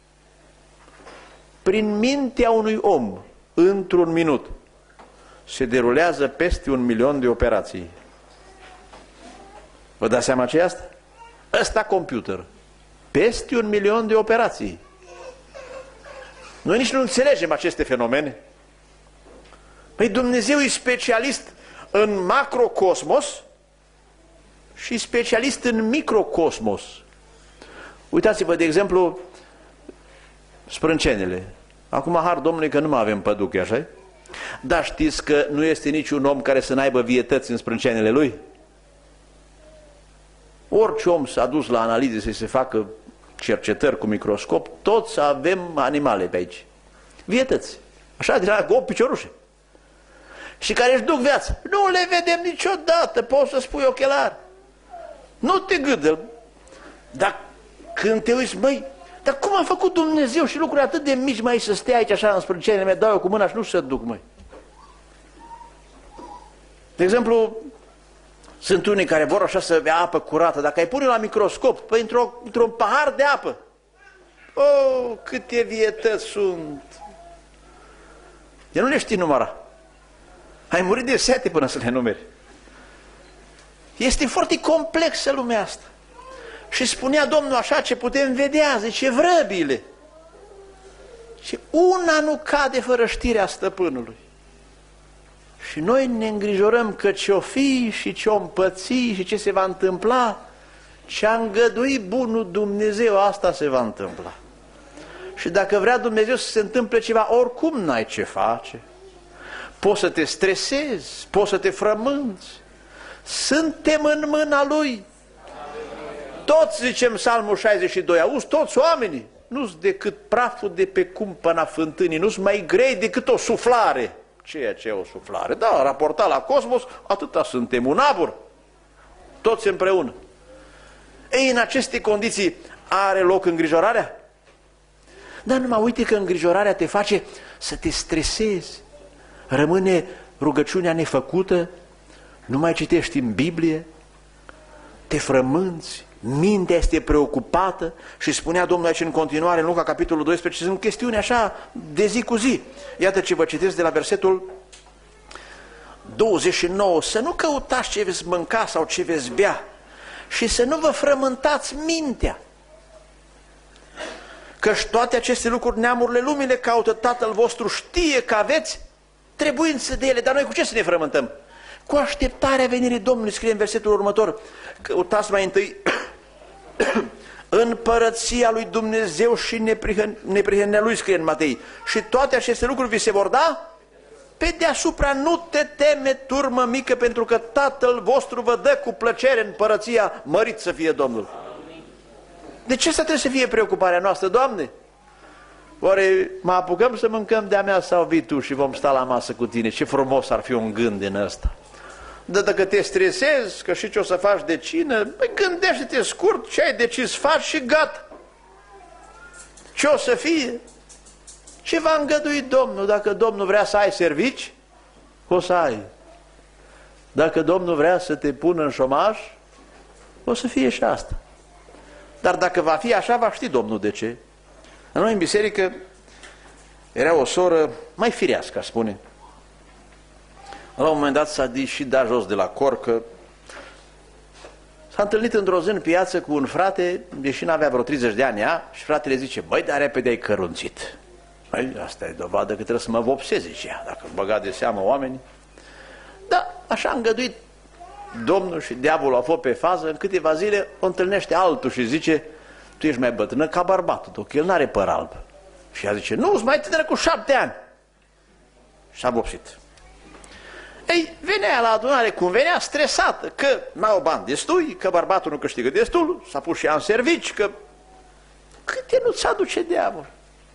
prin mintea unui om, într-un minut, se derulează peste un milion de operații. Vă dați seama ce e asta? Ăsta computer. Peste un milion de operații. Noi nici nu înțelegem aceste fenomene. Păi Dumnezeu e specialist în macrocosmos și specialist în microcosmos. Uitați-vă, de exemplu, sprâncenele. Acum, har Domnului că nu mai avem păduche, așa? Dar știți că nu este niciun om care să n-aibă vietăți în sprâncenele lui? Orice om s-a dus la analize să se facă cercetări cu microscop, toți avem animale pe aici. Vietăți. Așa, de la opt piciorușe. Și care își duc viața. Nu le vedem niciodată, poți să spui ochelar. Nu te gâdă. Dar când te uiți, măi, dar cum a făcut Dumnezeu și lucruri atât de mici mai să stea aici așa în sprâncenele mele, dau eu cu mâna și nu se duc, măi. De exemplu, sunt unii care vor așa să bea apă curată. Dacă ai pune la microscop, păi într-un într pahar de apă, oh, câte vietăți sunt! De nu le știi număra. Ai murit de sete până să le numeri. Este foarte complexă lumea asta. Și spunea Domnul așa, ce putem vedea, zice, vrăbile. Și una nu cade fără știrea stăpânului. Și noi ne îngrijorăm că ce-o fi și ce-o împăți și ce se va întâmpla, ce-a îngăduit bunul Dumnezeu, asta se va întâmpla. Și dacă vrea Dumnezeu să se întâmple ceva, oricum n-ai ce face. Poți să te stresezi, poți să te frămânți. Suntem în mâna Lui. Toți zicem Psalmul șaizeci și doi, auzi, toți oamenii, nu-s decât praful de pe cumpăna fântânii, nu-s mai grei decât o suflare. Ceea ce e o suflare, da, raportat la cosmos, atâta suntem, un abur, toți împreună. Ei, în aceste condiții are loc îngrijorarea? Dar numai uite că îngrijorarea te face să te stresezi, rămâne rugăciunea nefăcută, nu mai citești în Biblie, te frămânți, Mintea este preocupată și spunea Domnul aici în continuare, în Luca, capitolul doisprezece, sunt chestiuni așa de zi cu zi. Iată ce vă citesc de la versetul douăzeci și nouă. Să nu căutați ce veți mânca sau ce veți bea și să nu vă frământați mintea. Căci toate aceste lucruri neamurile lumii le caută, Tatăl vostru știe că aveți trebuință de ele. Dar noi cu ce să ne frământăm? Cu așteptarea venirii Domnului, scrie în versetul următor. Căutați mai întâi împărăția lui Dumnezeu și neprihănirea lui, scrie în Matei. Și toate aceste lucruri vi se vor da pe deasupra. Nu te teme, turmă mică, pentru că Tatăl vostru vă dă cu plăcere împărăția, mărit să fie Domnul. De ce să trebuie să fie preocuparea noastră, Doamne? Oare mă apucăm să mâncăm de-a mea sau vii Tu și vom sta la masă cu Tine? Ce frumos ar fi un gând din ăsta. Dar dacă te stresezi, că și ce o să faci de cină, băi, gândește-te scurt ce ai decis faci și gata. Ce o să fie? Ce va îngădui Domnul? Dacă Domnul vrea să ai servici, o să ai. Dacă Domnul vrea să te pună în șomaj, o să fie și asta. Dar dacă va fi așa, va ști Domnul de ce. La noi în biserică era o soră mai firească, aș spune. La un moment dat s-a și dat jos de la cor, că s-a întâlnit într-o zi în piață cu un frate, deși n-avea vreo treizeci de ani ea, și fratele zice, băi, dar repede ai cărunțit. Băi, asta e dovadă că trebuie să mă vopsez, zice ea, dacă băga de seamă oamenii. Da, așa a îngăduit Domnul și diavolul a fost pe fază, în câteva zile o întâlnește altul și zice, tu ești mai bătrână ca bărbatul tău, că el n-are păr alb. Și ea zice, nu, sunt mai tânără cu șapte ani. Și a vopsit. Ei, venea la adunare cum venea, stresată, că n-au bani destui, că bărbatul nu câștigă destul, s-a pus și ea în servici, că câte nu-ți aduce diavol.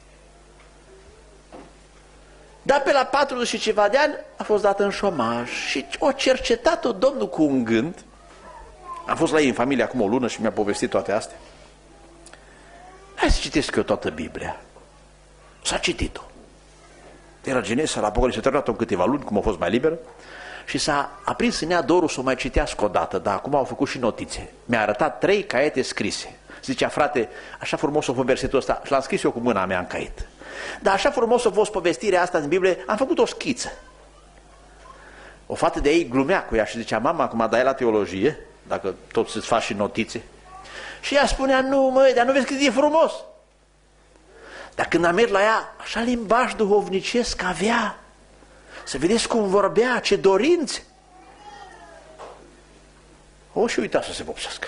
Dar pe la patruzeci și ceva de ani a fost dată în șomaj și o cercetat-o Domnul cu un gând. Am fost la ei în familie acum o lună și mi-a povestit toate astea. Hai să citesc eu toată Biblia. S-a citit-o. Era Genesa, la Apocalipsa, s-a terminat-o în câteva luni, cum a fost mai liberă, și s-a aprins în ea dorul să o mai citească o dată, dar acum au făcut și notițe. Mi-a arătat trei caiete scrise. Zicea, frate, așa frumos a fost versetul ăsta și l-am scris eu cu mâna mea în caiet. Dar așa frumos a fost povestirea asta din Biblie, am făcut o schiță. O fată de ei glumea cu ea și zicea, mama, acum dai la teologie, dacă tot să-ți faci și notițe. Și ea spunea, nu măi, dar nu vezi cât e frumos. Dar când am mers la ea, așa limbaj duhovnicesc avea. Să vedeți cum vorbea, ce dorințe. O, și uita să se vopsească.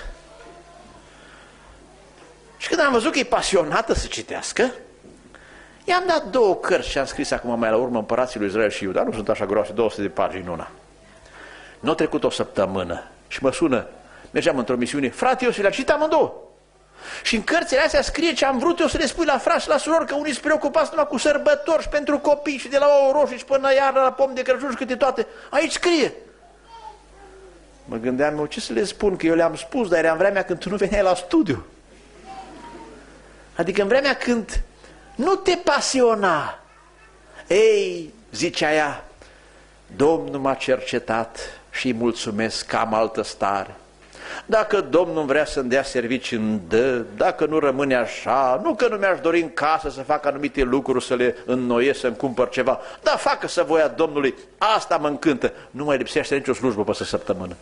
Și când am văzut că e pasionată să citească, i-am dat două cărți și am scris acum mai la urmă Împărații lui Israel și Iuda, nu sunt așa groase, două sute de pagini în una. Nu a trecut o săptămână și mă sună, mergeam într-o misiune, frate, eu să le-am citit amândouă. Și în cărțile astea scrie ce am vrut eu să le spui la frați și la surori, că unii sunt preocupați numai cu sărbători și pentru copii și de la ouă roșii și până iarna la pom de Crăciun și câte toate. Aici scrie. Mă gândeam eu, ce să le spun, că eu le-am spus, dar era în vremea când tu nu veneai la studiu. Adică în vremea când nu te pasiona. Ei, zicea ea, Domnul m-a cercetat și îi mulțumesc că am altă stare. Dacă Domnul vrea să-mi dea servicii, îmi dă, dacă nu rămâne așa, nu că nu mi-aș dori în casă să fac anumite lucruri, să le înnoiesc, să-mi cumpăr ceva, dar facă să voia Domnului, asta mă încântă, nu mai lipsește nicio slujbă pe săptămână.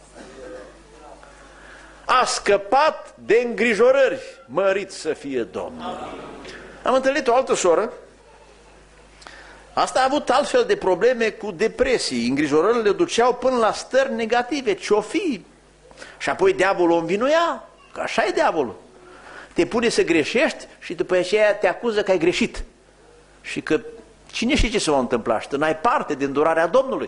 A scăpat de îngrijorări, mărit să fie Domnul. Am întâlnit o altă soră, asta a avut altfel de probleme cu depresii, îngrijorările le duceau până la stări negative, ce-o fi? Și apoi diavolul o învinuia, că așa e diavolul. Te pune să greșești și după aceea te acuză că ai greșit. Și că cine știe ce se va întâmpla și tu n-ai parte din durarea Domnului.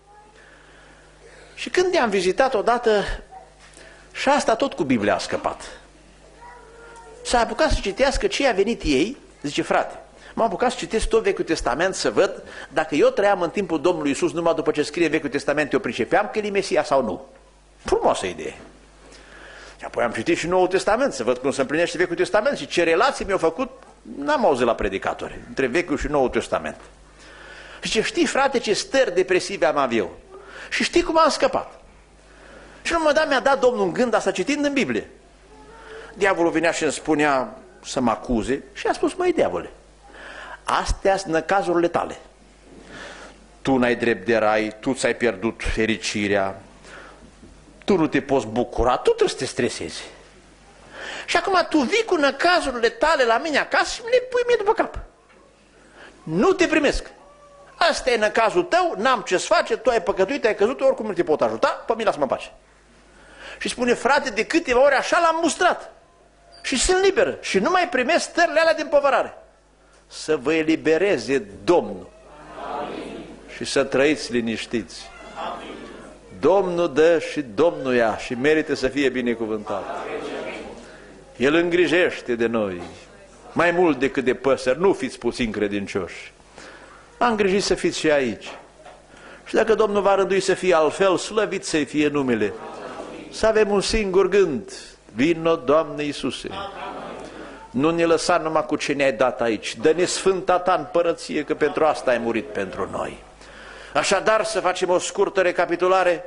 Și când i-am vizitat odată, și asta tot cu Biblia a scăpat. S-a apucat să citească ce a venit ei, zice, frate, m-am apucat să citesc tot Vechiul Testament să văd dacă eu trăiam în timpul Domnului Iisus numai după ce scrie în Vechiul Testament, eu pricepeam că e Mesia sau nu. Frumoasă idee. Și apoi am citit și Noul Testament, să văd cum se împlinește Vechiul Testament și ce relații mi-au făcut, n-am auzit la predicatori, între Vechiul și Noul Testament. Și ce știi, frate, ce stări depresive am avut eu. Și știi cum am scăpat. Și la un moment dat mi-a dat Domnul în gând asta citind în Biblie. diavolul venea și îmi spunea să mă acuze și a spus, măi diavole, astea sunt năcazurile tale. Tu n-ai drept de rai, tu ți-ai pierdut fericirea, tu nu te poți bucura, tu trebuie să te stresezi. Și acum tu vii cu năcazurile tale la mine acasă și le pui mie după cap. Nu te primesc. Asta e năcazul tău, n-am ce-ți face, tu ai păcătuit, ai căzut, oricum nu te pot ajuta, pe mine lasă-mă în pace. Și spune, frate, de câteva ori așa l-am mustrat. Și sunt liberă și nu mai primesc stările alea de împovărare. Să vă elibereze Domnul. Amin. Și să trăiți liniștiți. Amin. Domnul dă și Domnul ia și merită să fie binecuvântat. Amin. El îngrijește de noi mai mult decât de păsări, nu fiți puțin credincioși. Am îngrijit să fiți și aici. Și dacă Domnul va rândui să fie altfel, slăvit să-i fie numele. Să avem un singur gând. Vino, Doamne Iisuse. Nu ne lăsa numai cu ce ne-ai dat aici. Dă-ne sfânta ta împărăție, că pentru asta ai murit pentru noi. Așadar, să facem o scurtă recapitulare.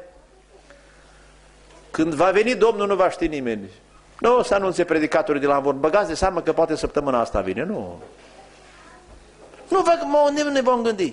Când va veni Domnul, nu va ști nimeni. Nu o să anunțe predicatorii de la Amvon, băgați de seamă că poate săptămâna asta vine. Nu. Nu vă, mă, ne vom gândi.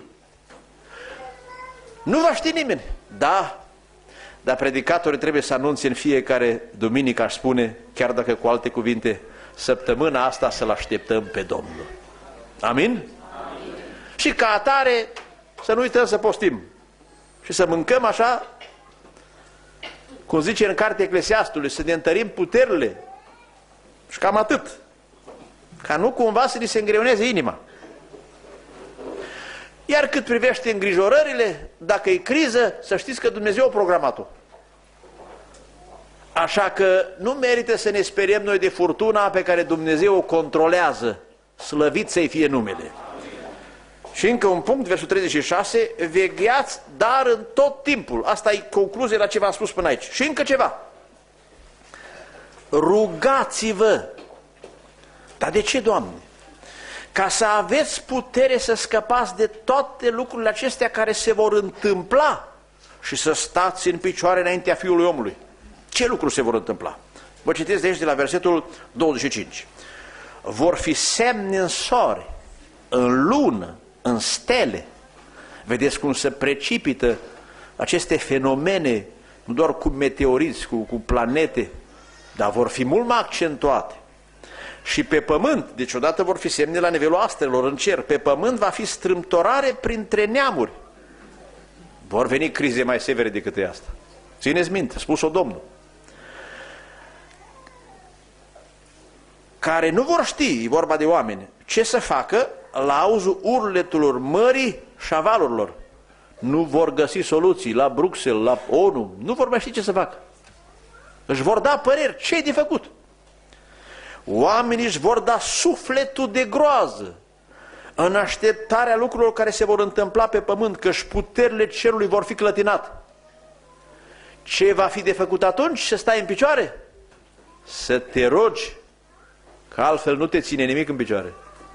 Nu va ști nimeni. Da, dar predicatorii trebuie să anunțe în fiecare duminică, aș spune, chiar dacă cu alte cuvinte, săptămâna asta să-L așteptăm pe Domnul. Amin? Amin? Și ca atare să nu uităm să postim și să mâncăm așa, cum zice în cartea Eclesiastului, să ne întărim puterile. Și cam atât. Ca nu cumva să ni se îngreuneze inima. Iar cât privește îngrijorările, dacă e criză, să știți că Dumnezeu a programat-o. Așa că nu merită să ne speriem noi de furtuna pe care Dumnezeu o controlează. Slăvit să-i fie numele. Și încă un punct, versul treizeci și șase, vegheați, dar în tot timpul. Asta e concluzia la ce v-am spus până aici. Și încă ceva. Rugați-vă. Dar de ce, Doamne? Ca să aveți putere să scăpați de toate lucrurile acestea care se vor întâmpla și să stați în picioare înaintea Fiului Omului. Ce lucruri se vor întâmpla? Vă citesc de aici de la versetul douăzeci și cinci. Vor fi semne în soare, în lună, în stele. Vedeți cum se precipită aceste fenomene, nu doar cu meteoriți, cu, cu planete, dar vor fi mult mai accentuate. Și pe pământ, deci odată vor fi semne la nivelul astrelor în cer, pe pământ va fi strâmtorare printre neamuri. Vor veni crize mai severe decât e asta. Țineți minte, spus-o Domnul. Care nu vor ști, e vorba de oameni, ce să facă la auzul urletelor mării și a valurilor. Nu vor găsi soluții la Bruxelles, la ONU, nu vor mai ști ce să facă. Își vor da păreri, ce-i de făcut? Oamenii își vor da sufletul de groază în așteptarea lucrurilor care se vor întâmpla pe pământ, că-și puterile cerului vor fi clătinate. Ce va fi de făcut atunci? Să stai în picioare? Să te rogi, că altfel nu te ține nimic în picioare.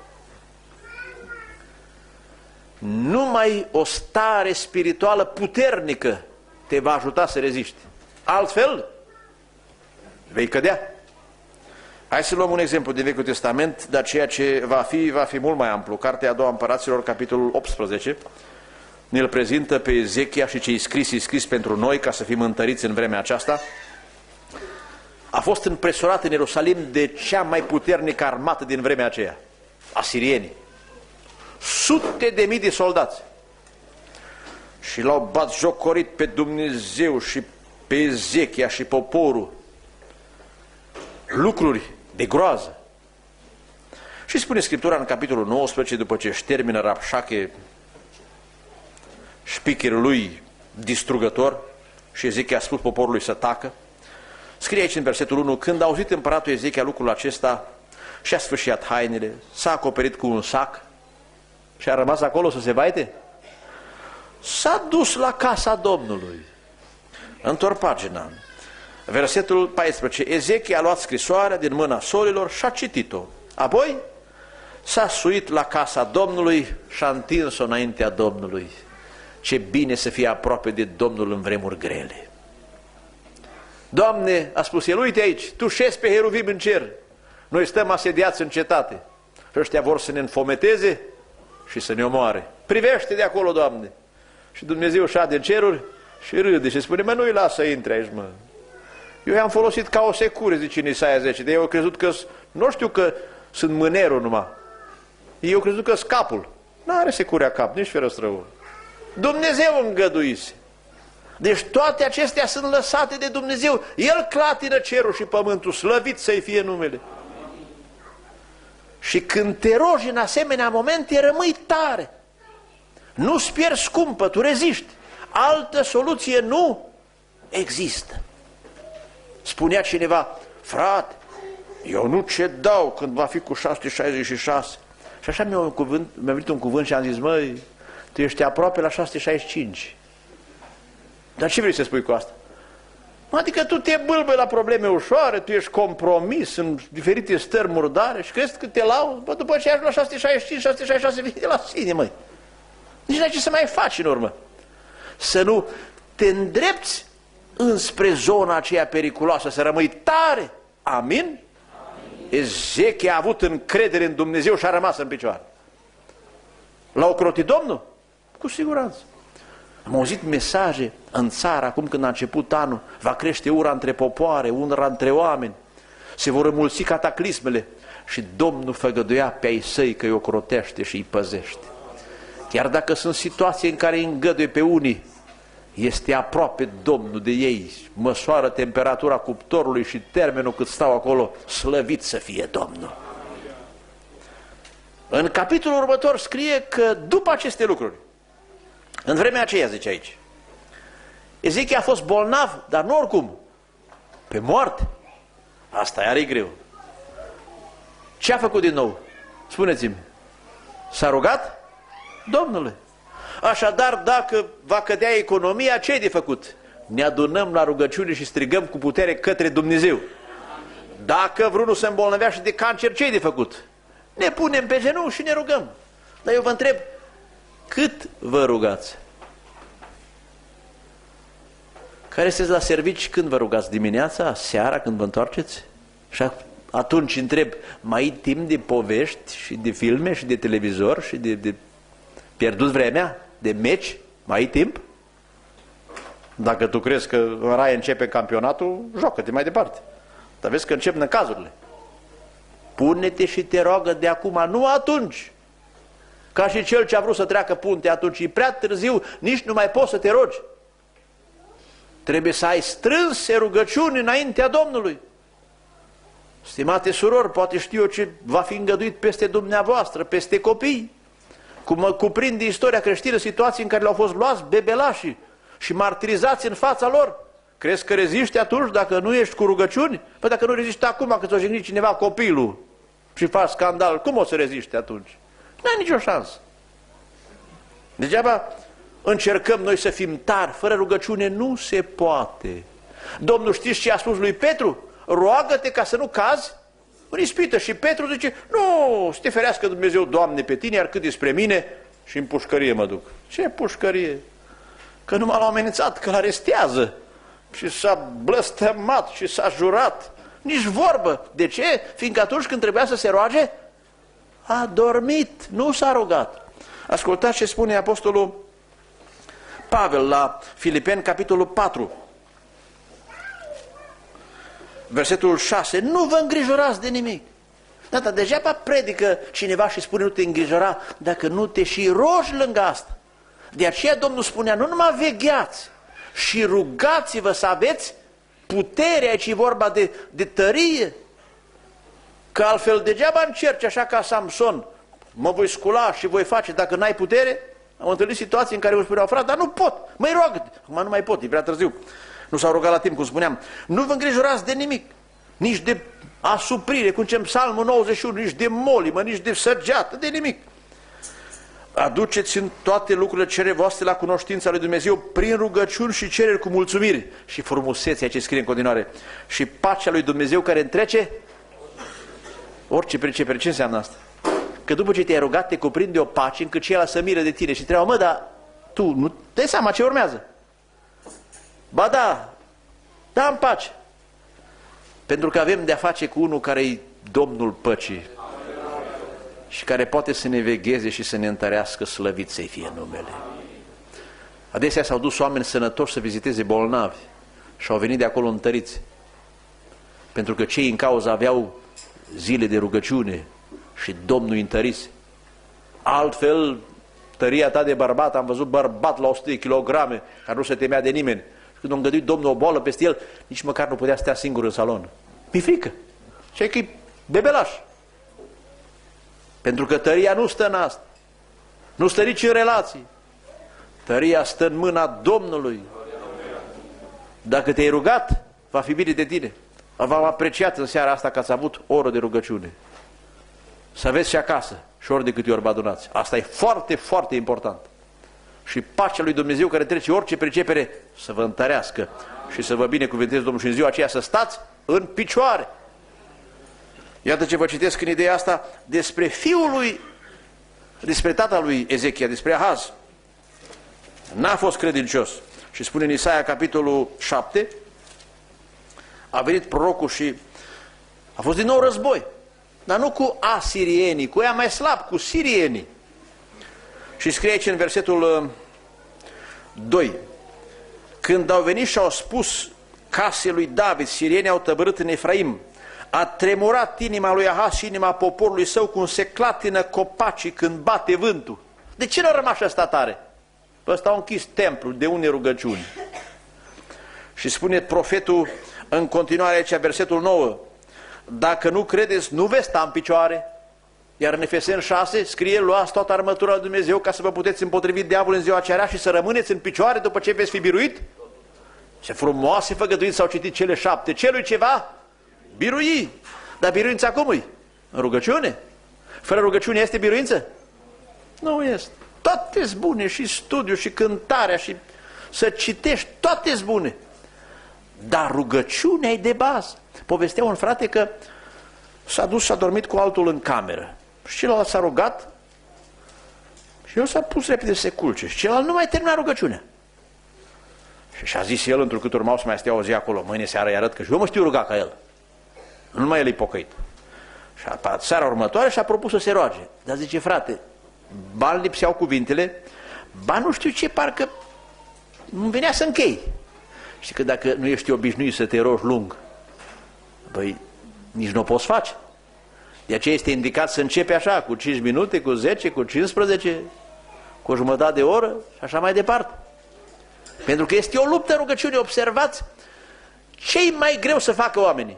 Numai o stare spirituală puternică te va ajuta să reziști. Altfel, vei cădea. Hai să luăm un exemplu din Vechiul Testament, dar ceea ce va fi, va fi mult mai amplu. Cartea a doua Împăraților, capitolul optsprezece, ne-l prezintă pe Ezechia și ce-i scris, e scris pentru noi, ca să fim întăriți în vremea aceasta. A fost împresurat în Ierusalim de cea mai puternică armată din vremea aceea, asirienii. Sute de mii de soldați. Și l-au batjocorit pe Dumnezeu și pe Ezechia și poporul. Lucruri de groază. Și spune Scriptura în capitolul nouăsprezece, după ce își termină Rabșache șpicherul lui distrugător și Ezechia a spus poporului să tacă, scrie aici în versetul unu, când a auzit împăratul Ezechia lucrul acesta, și-a sfâșiat hainele, s-a acoperit cu un sac și a rămas acolo să se vaite. S-a dus la casa Domnului. Întorc pagina. Versetul paisprezece. Ezechia a luat scrisoarea din mâna sorilor și a citit-o. Apoi s-a suit la casa Domnului și a întins-o înaintea Domnului. Ce bine să fie aproape de Domnul în vremuri grele. Doamne, a spus el, uite aici, tu șezi pe heruvim în cer, noi stăm asediați în cetate și ăștia vor să ne înfometeze și să ne omoare. Privește de acolo, Doamne. Și Dumnezeu șade în ceruri și râde și spune, mă, nu-i lasă să intre aici, mă. Eu i-am folosit ca o secură, zice în Isaia zece, de eu au crezut că, nu știu că sunt mânerul numai. Eu au crezut că scapul. N-are securea cap, nici ferăstrăul. Dumnezeu îngăduise. Deci toate acestea sunt lăsate de Dumnezeu. El clatină cerul și pământul, slăvit să-i fie numele. Și când te rogi în asemenea momente, rămâi tare. Nu-ți pierzi scumpă, tu reziști. Altă soluție nu există. Spunea cineva, frate, eu nu cedau când va fi cu șase sute șaizeci și șase. Și așa mi-a mi venit un cuvânt și am zis, măi, tu ești aproape la șase sute șaizeci și cinci. Dar ce vrei să spui cu asta? Adică tu te bâlbăi la probleme ușoare, tu ești compromis în diferite stări murdare și crezi că te lauzi? Bă, după ce ajungi la șase sute șaizeci și cinci, șase sute șaizeci și șase, vine de la sine, măi. Nici n-ai ce să mai faci în urmă. Să nu te îndrepți înspre zona aceea periculoasă, să rămâi tare. Amin? Amin. Ezechia a avut încredere în Dumnezeu și a rămas în picioare. L-a ocrotit Domnul? Cu siguranță. Am auzit mesaje în țară, acum când a început anul, va crește ura între popoare, ura între oameni, se vor înmulți cataclismele și Domnul făgăduia pe ai săi că îi ocrotește și îi păzește. Chiar dacă sunt situații în care îi îngăduie pe unii, este aproape Domnul de ei, măsoară temperatura cuptorului și termenul cât stau acolo, slăvit să fie Domnul. În capitolul următor scrie că după aceste lucruri, în vremea aceea, zice aici, Ezechia a fost bolnav, dar nu oricum, pe moarte. Asta iar e greu. Ce a făcut din nou? Spuneți-mi. S-a rugat? Domnule. Așadar, dacă va cădea economia, ce-i de făcut? Ne adunăm la rugăciune și strigăm cu putere către Dumnezeu. Dacă vreunul se îmbolnăvește de cancer, ce-i de făcut? Ne punem pe genunchi și ne rugăm. Dar eu vă întreb, cât vă rugați? Care sunteți la servici când vă rugați? Dimineața, seara, când vă întoarceți? Și atunci întreb, mai ai timp de povești și de filme și de televizor și de, de pierdut vremea? De meci? Mai ai timp? Dacă tu crezi că în rai începe campionatul, joacă-te mai departe. Dar vezi că încep năcazurile. Pune-te și te roagă de acum, nu atunci. Ca și cel ce a vrut să treacă punte, atunci e prea târziu, nici nu mai poți să te rogi. Trebuie să ai strânse rugăciuni înaintea Domnului. Stimate surori, poate știu eu ce va fi îngăduit peste dumneavoastră, peste copii. Cum mă cuprinde istoria creștină, situații în care le-au fost luați bebelașii și martirizați în fața lor. Crezi că reziști atunci dacă nu ești cu rugăciuni? Păi dacă nu reziști acum când ți-o jignit cineva copilul și faci scandal, cum o să reziști atunci? N-ai nicio șansă. Degeaba încercăm noi să fim tari, fără rugăciune nu se poate. Domnul știți ce a spus lui Petru? Roagă-te ca să nu cazi în ispită. Și Petru zice, nu, să te ferească Dumnezeu, Doamne, pe tine, iar cât despre mine și în pușcărie mă duc. Ce pușcărie? Că numai l-au amenințat, că l-arestează. Și s-a blăstămat și s-a jurat. Nici vorbă. De ce? Fiindcă atunci când trebuia să se roage, a dormit, nu s-a rugat. Ascultați ce spune apostolul Pavel la Filipeni, capitolul patru. Versetul șase. Nu vă îngrijorați de nimic. Da, dar degeaba predică cineva și spune nu te îngrijora dacă nu te și rogi lângă asta. De aceea Domnul spunea, nu numai vegheați și rugați-vă să aveți putere, aici e vorba de, de tărie. Că altfel degeaba încerci așa ca Samson, mă voi scula și voi face, dacă n-ai putere. Am întâlnit situații în care îmi spuneau, frate, dar nu pot, măi roagă-te. Acum nu mai pot, e prea târziu. Nu s-au rugat la timp, cum spuneam. Nu vă îngrijorați de nimic, nici de asuprire, cum zicem Psalmul nouăzeci și unu, nici de molimă, nici de săgeată, de nimic. Aduceți în toate lucrurile cele voastre la cunoștința lui Dumnezeu prin rugăciuni și cereri cu mulțumiri. Și frumusețea ce scrie în continuare. Și pacea lui Dumnezeu care întrece orice pricepere. Ce înseamnă asta? Că după ce te-ai rugat, te cuprinde o pace încât ceilalți să miră de tine și întreabă, mă, dar tu nu dai seama ce urmează? Ba da, da, în pace. Pentru că avem de-a face cu unul care e Domnul păcii și care poate să ne vegheze și să ne întărească, slăvit să-i fie numele. Adesea s-au dus oameni sănătoși să viziteze bolnavi și au venit de acolo întăriți. Pentru că cei în cauză aveau zile de rugăciune și Domnul îi întărise. Altfel, tăria ta de bărbat, am văzut bărbat la o sută de kilograme, care nu se temea de nimeni. Și când a îngăduit Domnul o boală peste el, nici măcar nu putea stea singur în salon. Mi-e frică. Și că e bebelaș. Pentru că tăria nu stă în asta. Nu stă nici în relații. Tăria stă în mâna Domnului. Dacă te-ai rugat, va fi bine de tine. V-am apreciat în seara asta că ați avut o oră de rugăciune. Să aveți și acasă și ori de câte ori vă adunați. Asta e foarte, foarte important. Și pacea lui Dumnezeu care trece orice pricepere să vă întărească și să vă binecuvânteze Domnul și în ziua aceea să stați în picioare. Iată ce vă citesc în ideea asta despre fiul lui, despre tata lui Ezechia, despre Ahaz. N-a fost credincios. Și spune în Isaia capitolul șapte, a venit prorocul și a fost din nou război. Dar nu cu asirienii, cu ea mai slab, cu sirienii. Și scrie aici în versetul doi. Când au venit și au spus casei lui David, sirienii au tăbărât în Efraim, a tremurat inima lui Ahaz și inima poporului său cum se clatină copacii când bate vântul. De ce n-a rămas ăsta tare? Păi ăsta a închis templul, de unde rugăciuni? Și spune profetul în continuare aici, versetul nouă, dacă nu credeți, nu veți sta în picioare. Iar în Efeseni șase scrie, luați toată armătura lui Dumnezeu ca să vă puteți împotrivi diavolul în ziua aceea și să rămâneți în picioare după ce veți fi biruit. Ce frumoase făgăduințe s-au citit cele șapte. Celui ceva birui. Dar biruința cum e? În rugăciune? Fără rugăciune este biruință? Nu este. Toate-s bune, și studiu, și cântarea, și să citești, toate-s bune. Dar rugăciunea e de bază. Povestea un frate că s-a dus și a dormit cu altul în cameră. Și celălalt s-a rugat și el s-a pus repede să se culce. Și celălalt nu mai termina rugăciunea. Și și-a zis el, întrucât urmau să mai stea o zi acolo, mâine seara îi arăt că și eu mă știu ruga ca el. Nu numai el e pocăit. Și a, seara următoare și-a propus să se roage. Dar zice, frate, ba îmi lipseau cuvintele, ba nu știu ce, parcă nu venea să închei. Știi că dacă nu ești obișnuit să te rogi lung, băi, nici nu o poți face. De aceea este indicat să începe așa, cu cinci minute, cu zece, cu cincisprezece, cu o jumătate de oră și așa mai departe. Pentru că este o luptă rugăciune. Observați ce-i mai greu să facă oamenii.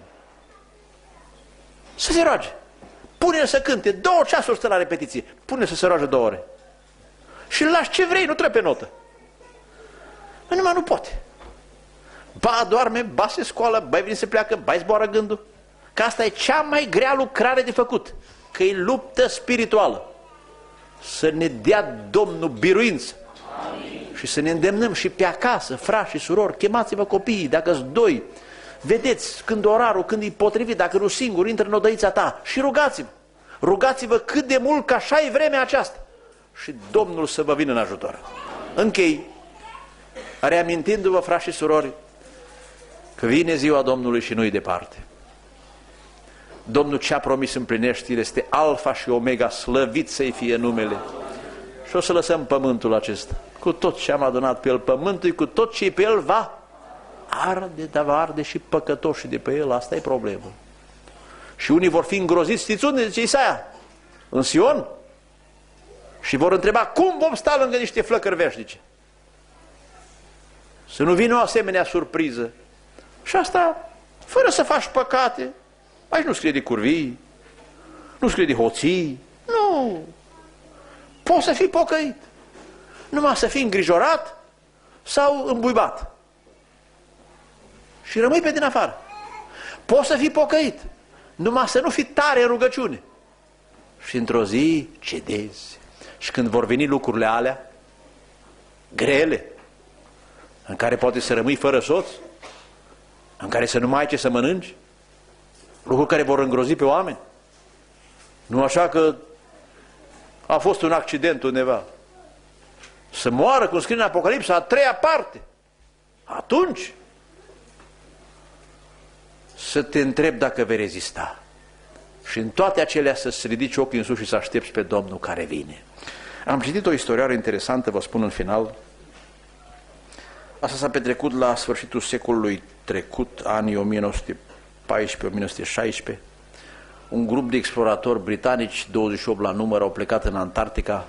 Să se roage. Pune-l să cânte, două ceasuri stă la repetiție. Pune-l să se roage două ore. Și îl lași ce vrei, nu trebuie pe notă. Nu, numai nu poate. Ba doarme, ba se scoală, ba vine să pleacă, ba zboară gândul. Că asta e cea mai grea lucrare de făcut. Că e luptă spirituală. Să ne dea Domnul biruință. Amin. Și să ne îndemnăm și pe acasă, frați și surori, chemați-vă copiii, dacă-s doi, vedeți când orarul, când e potrivit, dacă nu singur, intră în odăița ta și rugați-vă. Rugați-vă cât de mult, că așa e vremea aceasta. Și Domnul să vă vină în ajutor. Închei, reamintindu-vă, frați și surori, că vine ziua Domnului și nu-i departe. Domnul ce-a promis împlinește, este Alfa și Omega, slăvit să-i fie numele. Și o să lăsăm pământul acesta. Cu tot ce am adunat pe el, pământul, cu tot ce pe el va arde, dar va arde și păcătoșii de pe el, asta e problemă. Și unii vor fi îngroziți, știți unde, zice Isaia? În Sion? Și vor întreba, cum vom sta lângă niște flăcări veșnice? Să nu vină o asemenea surpriză. Și asta, fără să faci păcate. Aici nu scrie de curvii, nu scrie de hoții, nu. Poți să fii pocăit, numai să fii îngrijorat sau îmbuibat. Și rămâi pe din afară. Poți să fii pocăit, numai să nu fii tare în rugăciune. Și într-o zi cedezi. Și când vor veni lucrurile alea, grele, în care poate să rămâi fără soț, în care să nu mai ai ce să mănânci, lucruri care vor îngrozi pe oameni. Nu așa că a fost un accident undeva. Să moară, cum scrie în Apocalipsa, a treia parte. Atunci să te întrebi dacă vei rezista. Și în toate acelea să-ți ridici ochii în sus și să aștepți pe Domnul care vine. Am citit o istorioară interesantă, vă spun în final. Asta s-a petrecut la sfârșitul secolului trecut, anii o mie nouă sute paisprezece - o mie nouă sute șaisprezece. Un grup de exploratori britanici, douăzeci și opt la număr, au plecat în Antarctica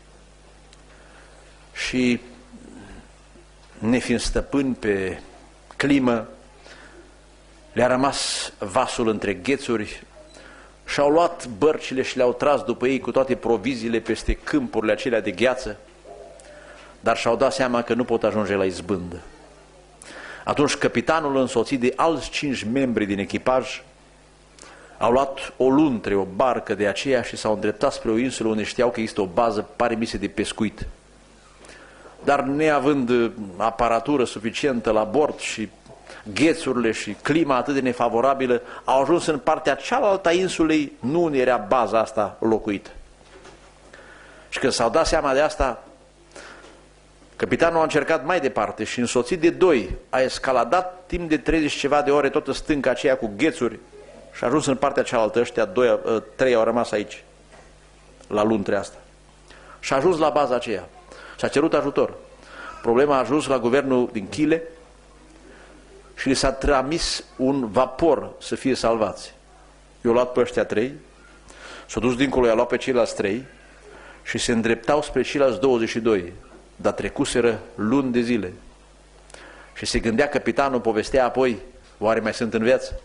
și, nefiind stăpâni pe climă, le-a rămas vasul între ghețuri și au luat bărcile și le-au tras după ei cu toate proviziile peste câmpurile acelea de gheață, dar și-au dat seama că nu pot ajunge la izbândă. Atunci capitanul, însoțit de alți cinci membri din echipaj, au luat o luntre, o barcă de aceea și s-au îndreptat spre o insulă unde știau că există o bază, pare mi se, de pescuit. Dar neavând aparatură suficientă la bord și ghețurile și clima atât de nefavorabilă, au ajuns în partea cealaltă a insulei, nu unde era baza asta locuită. Și când s-au dat seama de asta, capitanul a încercat mai departe și, însoțit de doi, a escaladat timp de treizeci ceva de ore toată stânca aceea cu ghețuri și a ajuns în partea cealaltă. Ăștia doi, trei au rămas aici, la luntrea asta. Și a ajuns la baza aceea și a cerut ajutor. Problema a ajuns la guvernul din Chile și li s-a trimis un vapor să fie salvați. I-au luat pe ăștia trei, s-au dus dincolo, i-au luat pe ceilalți trei și se îndreptau spre ceilalți douăzeci și doi, dar trecuseră luni de zile. Și se gândea capitanul, povestea apoi, oare mai sunt în viață?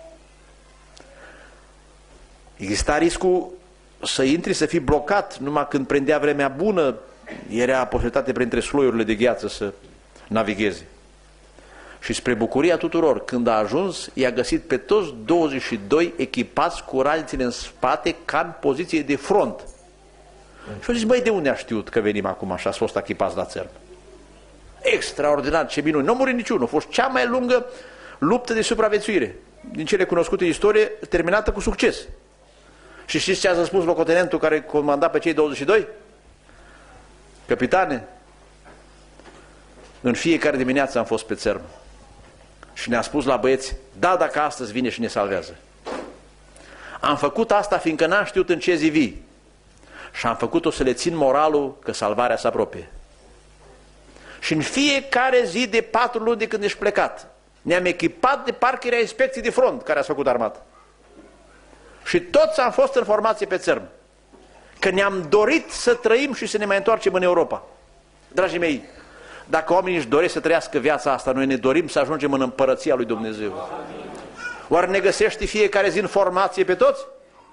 Exista riscul să intri, să fii blocat, numai când prindea vremea bună, era posibilitate printre sloiurile de gheață să navigheze. Și spre bucuria tuturor, când a ajuns, i-a găsit pe toți douăzeci și doi echipați cu ralițele în spate, ca în poziție de front. Și au zis, băi, de unde a știut că venim acum așa, s-a fost echipați la țărm? Extraordinar, ce minuni! Nu a murit niciunul, a fost cea mai lungă luptă de supraviețuire din cele cunoscute în istorie, terminată cu succes. Și știți ce a răspuns locotenentul care comanda pe cei douăzeci și doi? Capitane, în fiecare dimineață am fost pe țărm și ne-a spus la băieți, da, dacă astăzi vine și ne salvează. Am făcut asta fiindcă n-am știut în ce zi vii și am făcut-o să le țin moralul că salvarea se apropie. Și în fiecare zi de patru luni de când ești plecat, ne-am echipat de parcă era inspecții de front care ați făcut armată. Și toți am fost în formație pe țărm, că ne-am dorit să trăim și să ne mai întoarcem în Europa. Dragii mei, dacă oamenii își doresc să trăiască viața asta, noi ne dorim să ajungem în împărăția lui Dumnezeu. Oare ne găsești fiecare zi în formație pe toți?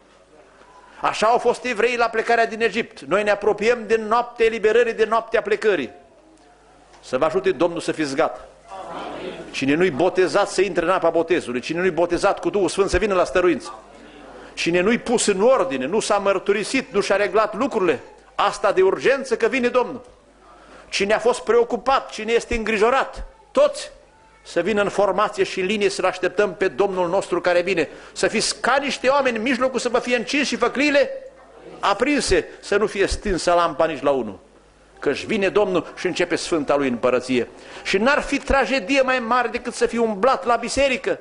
Așa au fost evreii la plecarea din Egipt. Noi ne apropiem de noaptea eliberării, de noaptea plecării. Să vă ajute Domnul să fiți gata. Cine nu-i botezat să intre în apa botezului, cine nu-i botezat cu Duhul Sfânt să vină la stăruință, cine nu-i pus în ordine, nu s-a mărturisit, nu și-a reglat lucrurile, asta de urgență că vine Domnul. Cine a fost preocupat, cine este îngrijorat, toți să vină în formație și în linie să-L așteptăm pe Domnul nostru care vine. Să fiți ca niște oameni în mijlocul, să vă fie încins și făcliile aprinse, să nu fie stinsă lampa nici la unul. Că-și vine Domnul și începe Sfânta Lui împărăție. Și n-ar fi tragedie mai mare decât să fii umblat la biserică,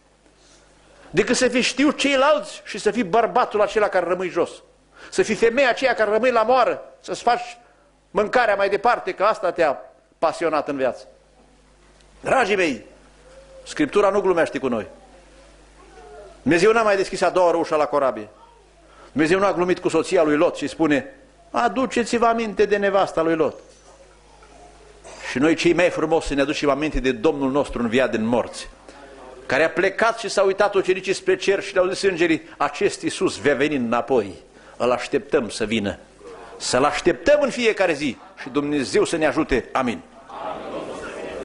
decât să fii știut ceilalți și să fii bărbatul acela care rămâi jos. Să fii femeia aceea care rămâi la moară, să-ți faci mâncarea mai departe, că asta te-a pasionat în viață. Dragii mei, Scriptura nu glumește cu noi. Dumnezeu n-a mai deschis a doua oră ușa la corabie. Dumnezeu nu a glumit cu soția lui Lot și spune, aduceți-vă aminte de nevasta lui Lot. Și noi cei mai frumoși să ne aducem aminte de Domnul nostru înviat din morți, care a plecat și s-a uitat ucenicii spre cer și le-au zis îngerii, acest Iisus va veni înapoi, îl așteptăm să vină. Să-L așteptăm în fiecare zi și Dumnezeu să ne ajute. Amin.